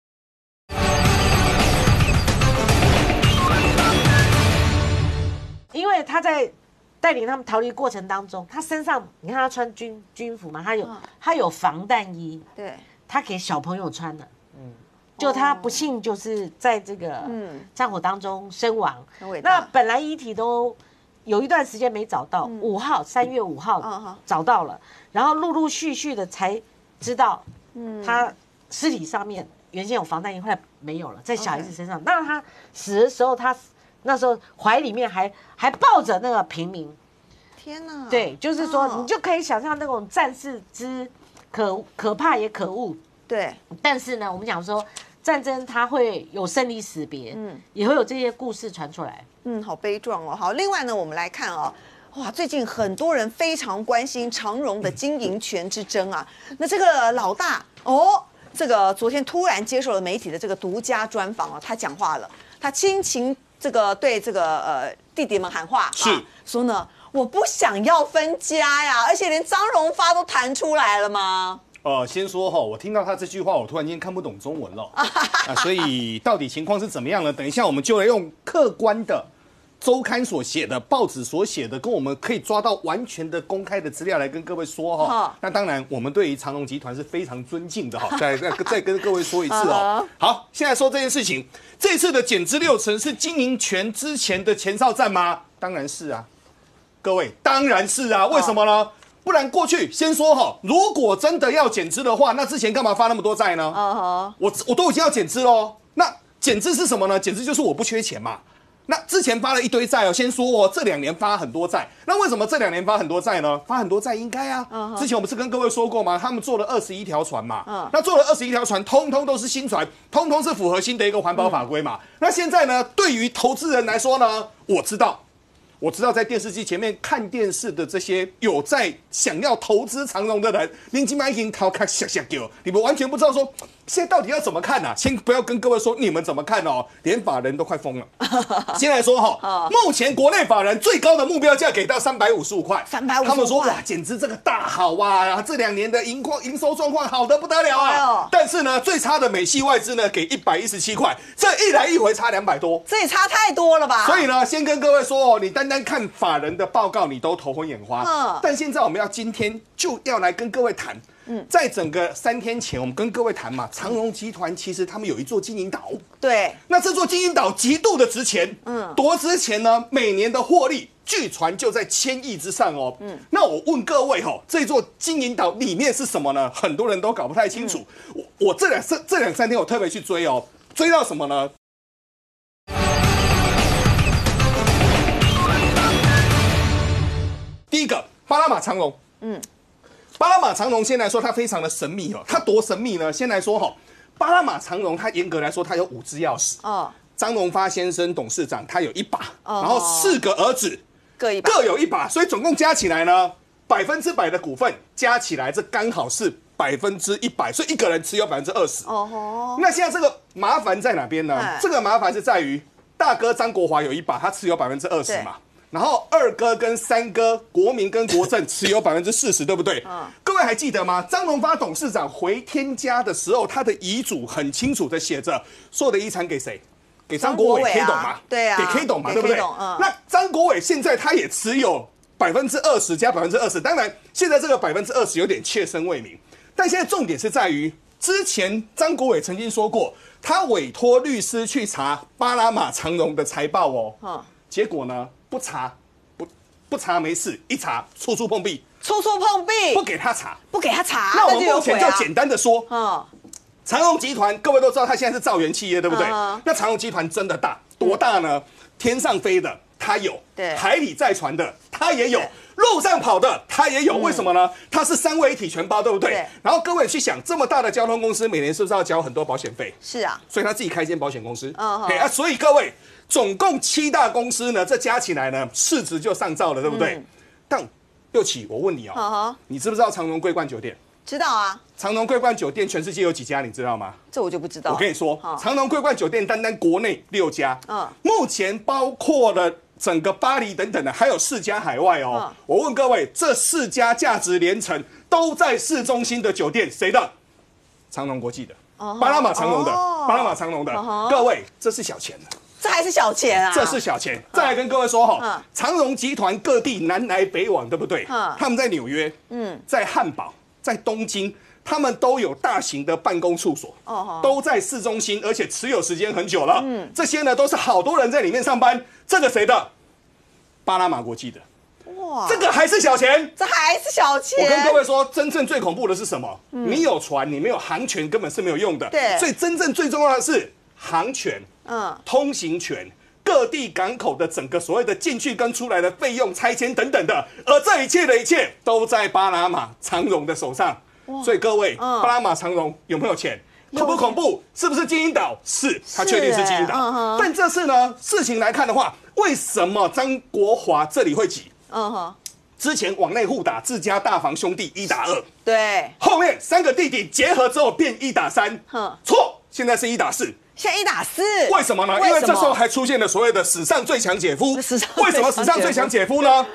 因为他在带领他们逃离过程当中，他身上你看他穿军军服嘛，他有、嗯、他有防弹衣，对，他给小朋友穿的，嗯。就他不幸就是在这个战火当中身亡，嗯、那本来遗体都有一段时间没找到，五、嗯、号三月五号找到了，嗯、然后陆陆续续的才知道，他尸体上面原先有防弹衣，后来没有了，在小孩子身上。那、okay. 他死的时候，他那时候怀里面还还抱着那个平民。 天哪！ 对，就是说、哦、你就可以想象那种战事之可可怕也可恶。 对， 但是呢，我们讲说战争它会有生离死别，嗯，也会有这些故事传出来， 嗯，好悲壮哦。好，另外呢，我们来看哦，哇，最近很多人非常关心长荣的经营权之争啊。那这个老大哦，这个昨天突然接受了媒体的这个独家专访啊，他讲话了，他亲情这个对这个呃弟弟们喊话， 是、啊、 说呢，我不想要分家呀，而且连张荣发都弹出来了吗？ 呃，先说哈，我听到他这句话，我突然间看不懂中文了啊，所以到底情况是怎么样呢？等一下我们就来用客观的周刊所写的、报纸所写的，跟我们可以抓到完全的公开的资料来跟各位说哈。那当然，我们对于长荣集团是非常尊敬的哈。再再再跟各位说一次哦。好，现在说这件事情，这次的减资六成是经营权之前的前哨战吗？当然是啊，各位，当然是啊。为什么呢？不然过去先说哈，如果真的要减资的话，那之前干嘛发那么多债呢？ Uh-huh. 我我都已经要减资喽。那减资是什么呢？减资就是我不缺钱嘛。那之前发了一堆债哦，先说哦，这两年发很多债。那为什么这两年发很多债呢？发很多债应该啊。Uh-huh. 之前我们是跟各位说过吗？他们做了二十一条船嘛。Uh-huh. 那做了二十一条船，通通都是新船，通通是符合新的一个环保法规嘛。Uh-huh. 那现在呢，对于投资人来说呢，我知道。我知道在电视机前面看电视的这些有在想要投资长荣的人，您今晚已经掏开想想给我，你们完全不知道说现在到底要怎么看啊？先不要跟各位说你们怎么看哦，连法人都快疯了。先来说哈、哦，目前国内法人最高的目标价给到三百五十五块， 三百五十五， 他们说哇，简直这个大好啊！这两年的营况营收状况好得不得了啊！哎、但是呢，最差的美系外资呢给一百一十七块，这一来一回差两百多， 这也差太多了吧？ 所以呢，先跟各位说哦，你单单看法人的报告，你都头昏眼花。嗯、但现在我们要今天就要来跟各位谈。嗯，在整个三天前，我们跟各位谈嘛，长荣集团其实他们有一座金银岛， 对， 那这座金银岛极度的值钱，嗯，多值钱呢？每年的获利据传就在千亿之上哦。嗯，那我问各位哦，这座金银岛里面是什么呢？很多人都搞不太清楚。嗯、我我这两这这两三天我特别去追哦，追到什么呢？第一个，巴拿马长荣，嗯。巴拿马长荣先来说，它非常的神秘哦。它多神秘呢？先来说哈，巴拿马长荣它严格来说，它有五支钥匙。哦，张荣发先生董事长他有一把，哦、然后四个儿子各一把， 各有一把，所以总共加起来呢，百分之百的股份加起来，这刚好是百分之一百，所以一个人持有百分之二十。哦吼，那现在这个麻烦在哪边呢？这个麻烦是在于大哥张国华有一把，他持有百分之二十嘛。 然后二哥跟三哥，国民跟国政持有百分之四十，对不对？嗯。各位还记得吗？张荣发董事长回天家的时候，他的遗嘱很清楚的写着，所有的遗产给谁？给张国伟 K 董嘛？ 对啊， 给 K 董嘛，对不对？嗯。那张国伟现在他也持有百分之二十加百分之二十，当然现在这个百分之二十有点切身为民，但现在重点是在于，之前张国伟曾经说过，他委托律师去查巴拿马长荣的财报哦。嗯。结果呢？不查，不不查没事，一查处处碰壁， 处处碰壁， 不给他查， 不给他查。 那我们目前就简单的说，嗯，长荣集团各位都知道，它现在是造园企业，对不对？嗯、那长荣集团真的大，多大呢？天上飞的它有，对，海里载船的它也有，路上跑的它也有。为什么呢？它是三位一体全包，对不对？对。然后各位去想，这么大的交通公司，每年是不是要交很多保险费？ 是啊。所以他自己开一间保险公司。嗯。哎啊，所以各位。总共七大公司呢，这加起来呢，市值就上兆了，对不对？嗯、但六起，我问你哦， uh huh. 你知不知道长荣桂冠酒店？ 知道啊。 长荣桂冠酒店全世界有几家，你知道吗？ 这我就不知道。 我跟你说， uh. 长荣桂冠酒店单单国内六家，嗯， uh. 目前包括了整个巴黎等等的，还有四家海外哦。Uh. 我问各位，这四家价值连城，都在市中心的酒店，谁的？长荣国际的， uh huh. 巴拿马长荣的， uh. 巴拿马长荣的。Uh huh. 各位，这是小钱的。 这还是小钱啊！ 这是小钱。再来跟各位说哈，长荣集团各地南来北往，对不对？他们在纽约，嗯，在汉堡，在东京，他们都有大型的办公处所，哦，都在市中心，而且持有时间很久了。嗯，这些呢都是好多人在里面上班。这个谁的？巴拿马国际的。哇，这个还是小钱， 这还是小钱。 我跟各位说，真正最恐怖的是什么？你有船，你没有航权，根本是没有用的。对，所以真正最重要的是航权。嗯，通行权、各地港口的整个所谓的进去跟出来的费用、拆迁等等的，而这一切的一切都在巴拿马长荣的手上。所以各位，嗯、巴拿马长荣有没有钱？恐不恐怖？是不是金银岛？是，它确定是金银岛。嗯、但这次呢，事情来看的话，为什么张国华这里会挤？嗯哼，之前往内互打，自家大房兄弟一打二， 对， 后面三个弟弟结合之后变一打三，错，现在是一打四。 现在一打四， 为什么呢？因为这时候还出现了所谓的史上最强姐夫。为什么史上最强姐夫呢？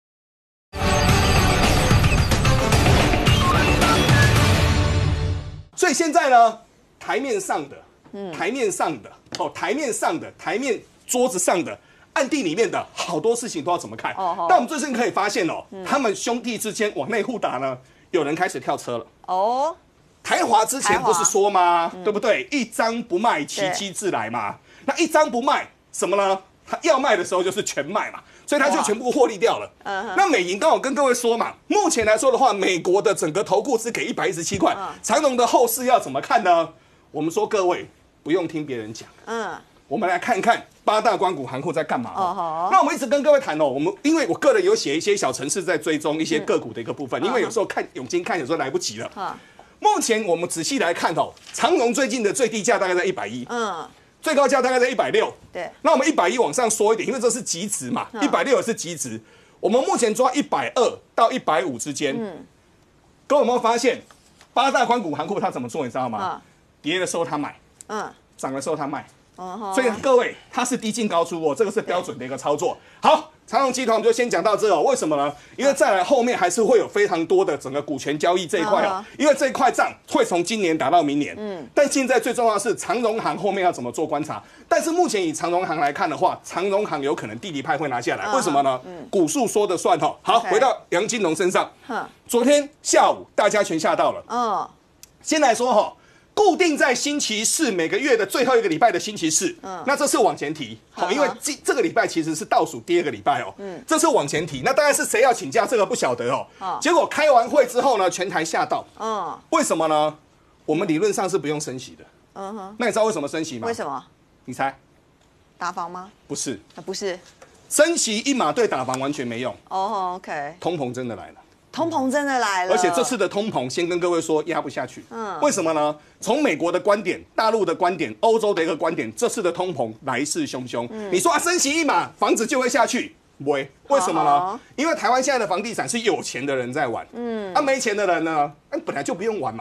所以现在呢，台面上的，嗯，台面上的，哦，台面上的，台面桌子上的，暗地里面的好多事情都要怎么看？哦，但我们最近可以发现哦，嗯、他们兄弟之间往内互打呢，有人开始跳车了。哦。台华之前不是说吗？嗯、对不对？一张不卖，其妻自来嘛。那一张不卖，什么呢？他要卖的时候就是全卖嘛，所以他就全部获利掉了。Uh huh. 那美银刚好跟各位说嘛，目前来说的话，美国的整个投顾只给一百一十七块， uh. 长荣的后市要怎么看呢？我们说各位不用听别人讲，嗯。Uh. 我们来看看八大官股行库在干嘛。哦，那我们一直跟各位谈哦，我们因为我个人有写一些小程式在追踪一些个股的一个部分，嗯、因为有时候看永金看有时候来不及了。嗯、目前我们仔细来看哦，长荣最近的最低价大概在一百一，嗯，最高价大概在一百六。对，那我们一百一往上缩一点，因为这是极值嘛，一百六也是极值。我们目前抓一百二到一百五之间。嗯，各位有没有发现八大官股行库它怎么做？你知道吗？嗯、跌的时候它买，嗯，涨的时候它卖。所以各位，它是低进高出哦，这个是标准的一个操作。好，长荣集团我们就先讲到这哦。为什么呢？因为再来后面还是会有非常多的整个股权交易这一块哦，因为这一块账会从今年打到明年。嗯。但现在最重要的是长荣行后面要怎么做观察。但是目前以长荣行来看的话，长荣行有可能弟弟派会拿下来，为什么呢？嗯。股数说的算哦。好，回到杨金龙身上。昨天下午大家全吓到了。嗯。先来说哈。固定在星期四每个月的最后一个礼拜的星期四，嗯，那这次往前提，好，因为这这个礼拜其实是倒数第二个礼拜哦，嗯，这次往前提，那大概是谁要请假，这个不晓得哦，哦，结果开完会之后呢，全台吓到，嗯，为什么呢？我们理论上是不用升息的，嗯哼，那你知道为什么升息吗？ 为什么？ 你猜？ 打房吗？ 不是， 啊，不是， 升息一码对打房完全没用， 哦 ，OK， 通膨真的来了。 通膨真的来了， 而且这次的通膨，先跟各位说压不下去。嗯，为什么呢？从美国的观点、大陆的观点、欧洲的一个观点，这次的通膨来势汹汹。嗯，你说啊，升息一码，房子就会下去？不会，为什么呢？好好因为台湾现在的房地产是有钱的人在玩。嗯，啊，没钱的人呢，本来就不用玩嘛。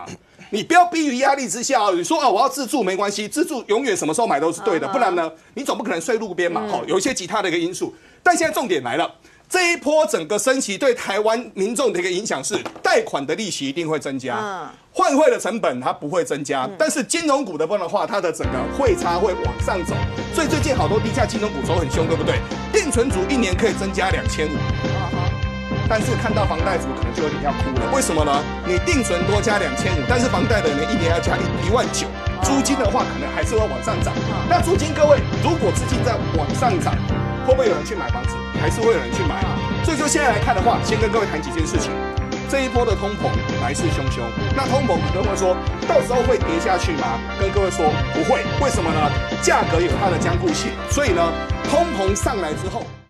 你不要逼于压力之下哦，你说啊我要自住没关系，自住永远什么时候买都是对的，不然呢，你总不可能睡路边嘛。好，有一些其他的一个因素，但现在重点来了。这一波整个升息对台湾民众的一个影响是，贷款的利息一定会增加，换汇的成本它不会增加，但是金融股的部分的话，它的整个汇差会往上走，所以最近好多低价金融股走很凶，对不对？定存族一年可以增加两千五，但是看到房贷族可能就有点要哭了，为什么呢？你定存多加两千五，但是房贷的人一年要加一一万九，租金的话可能还是会往上涨。那租金各位，如果资金在往上涨，会不会有人去买房子？还是会有人去买，所以就现在来看的话，先跟各位谈几件事情。这一波的通膨来势汹汹，那通膨很多人会说，到时候会跌下去吗？跟各位说不会，为什么呢？价格有它的坚固性，所以呢，通膨上来之后。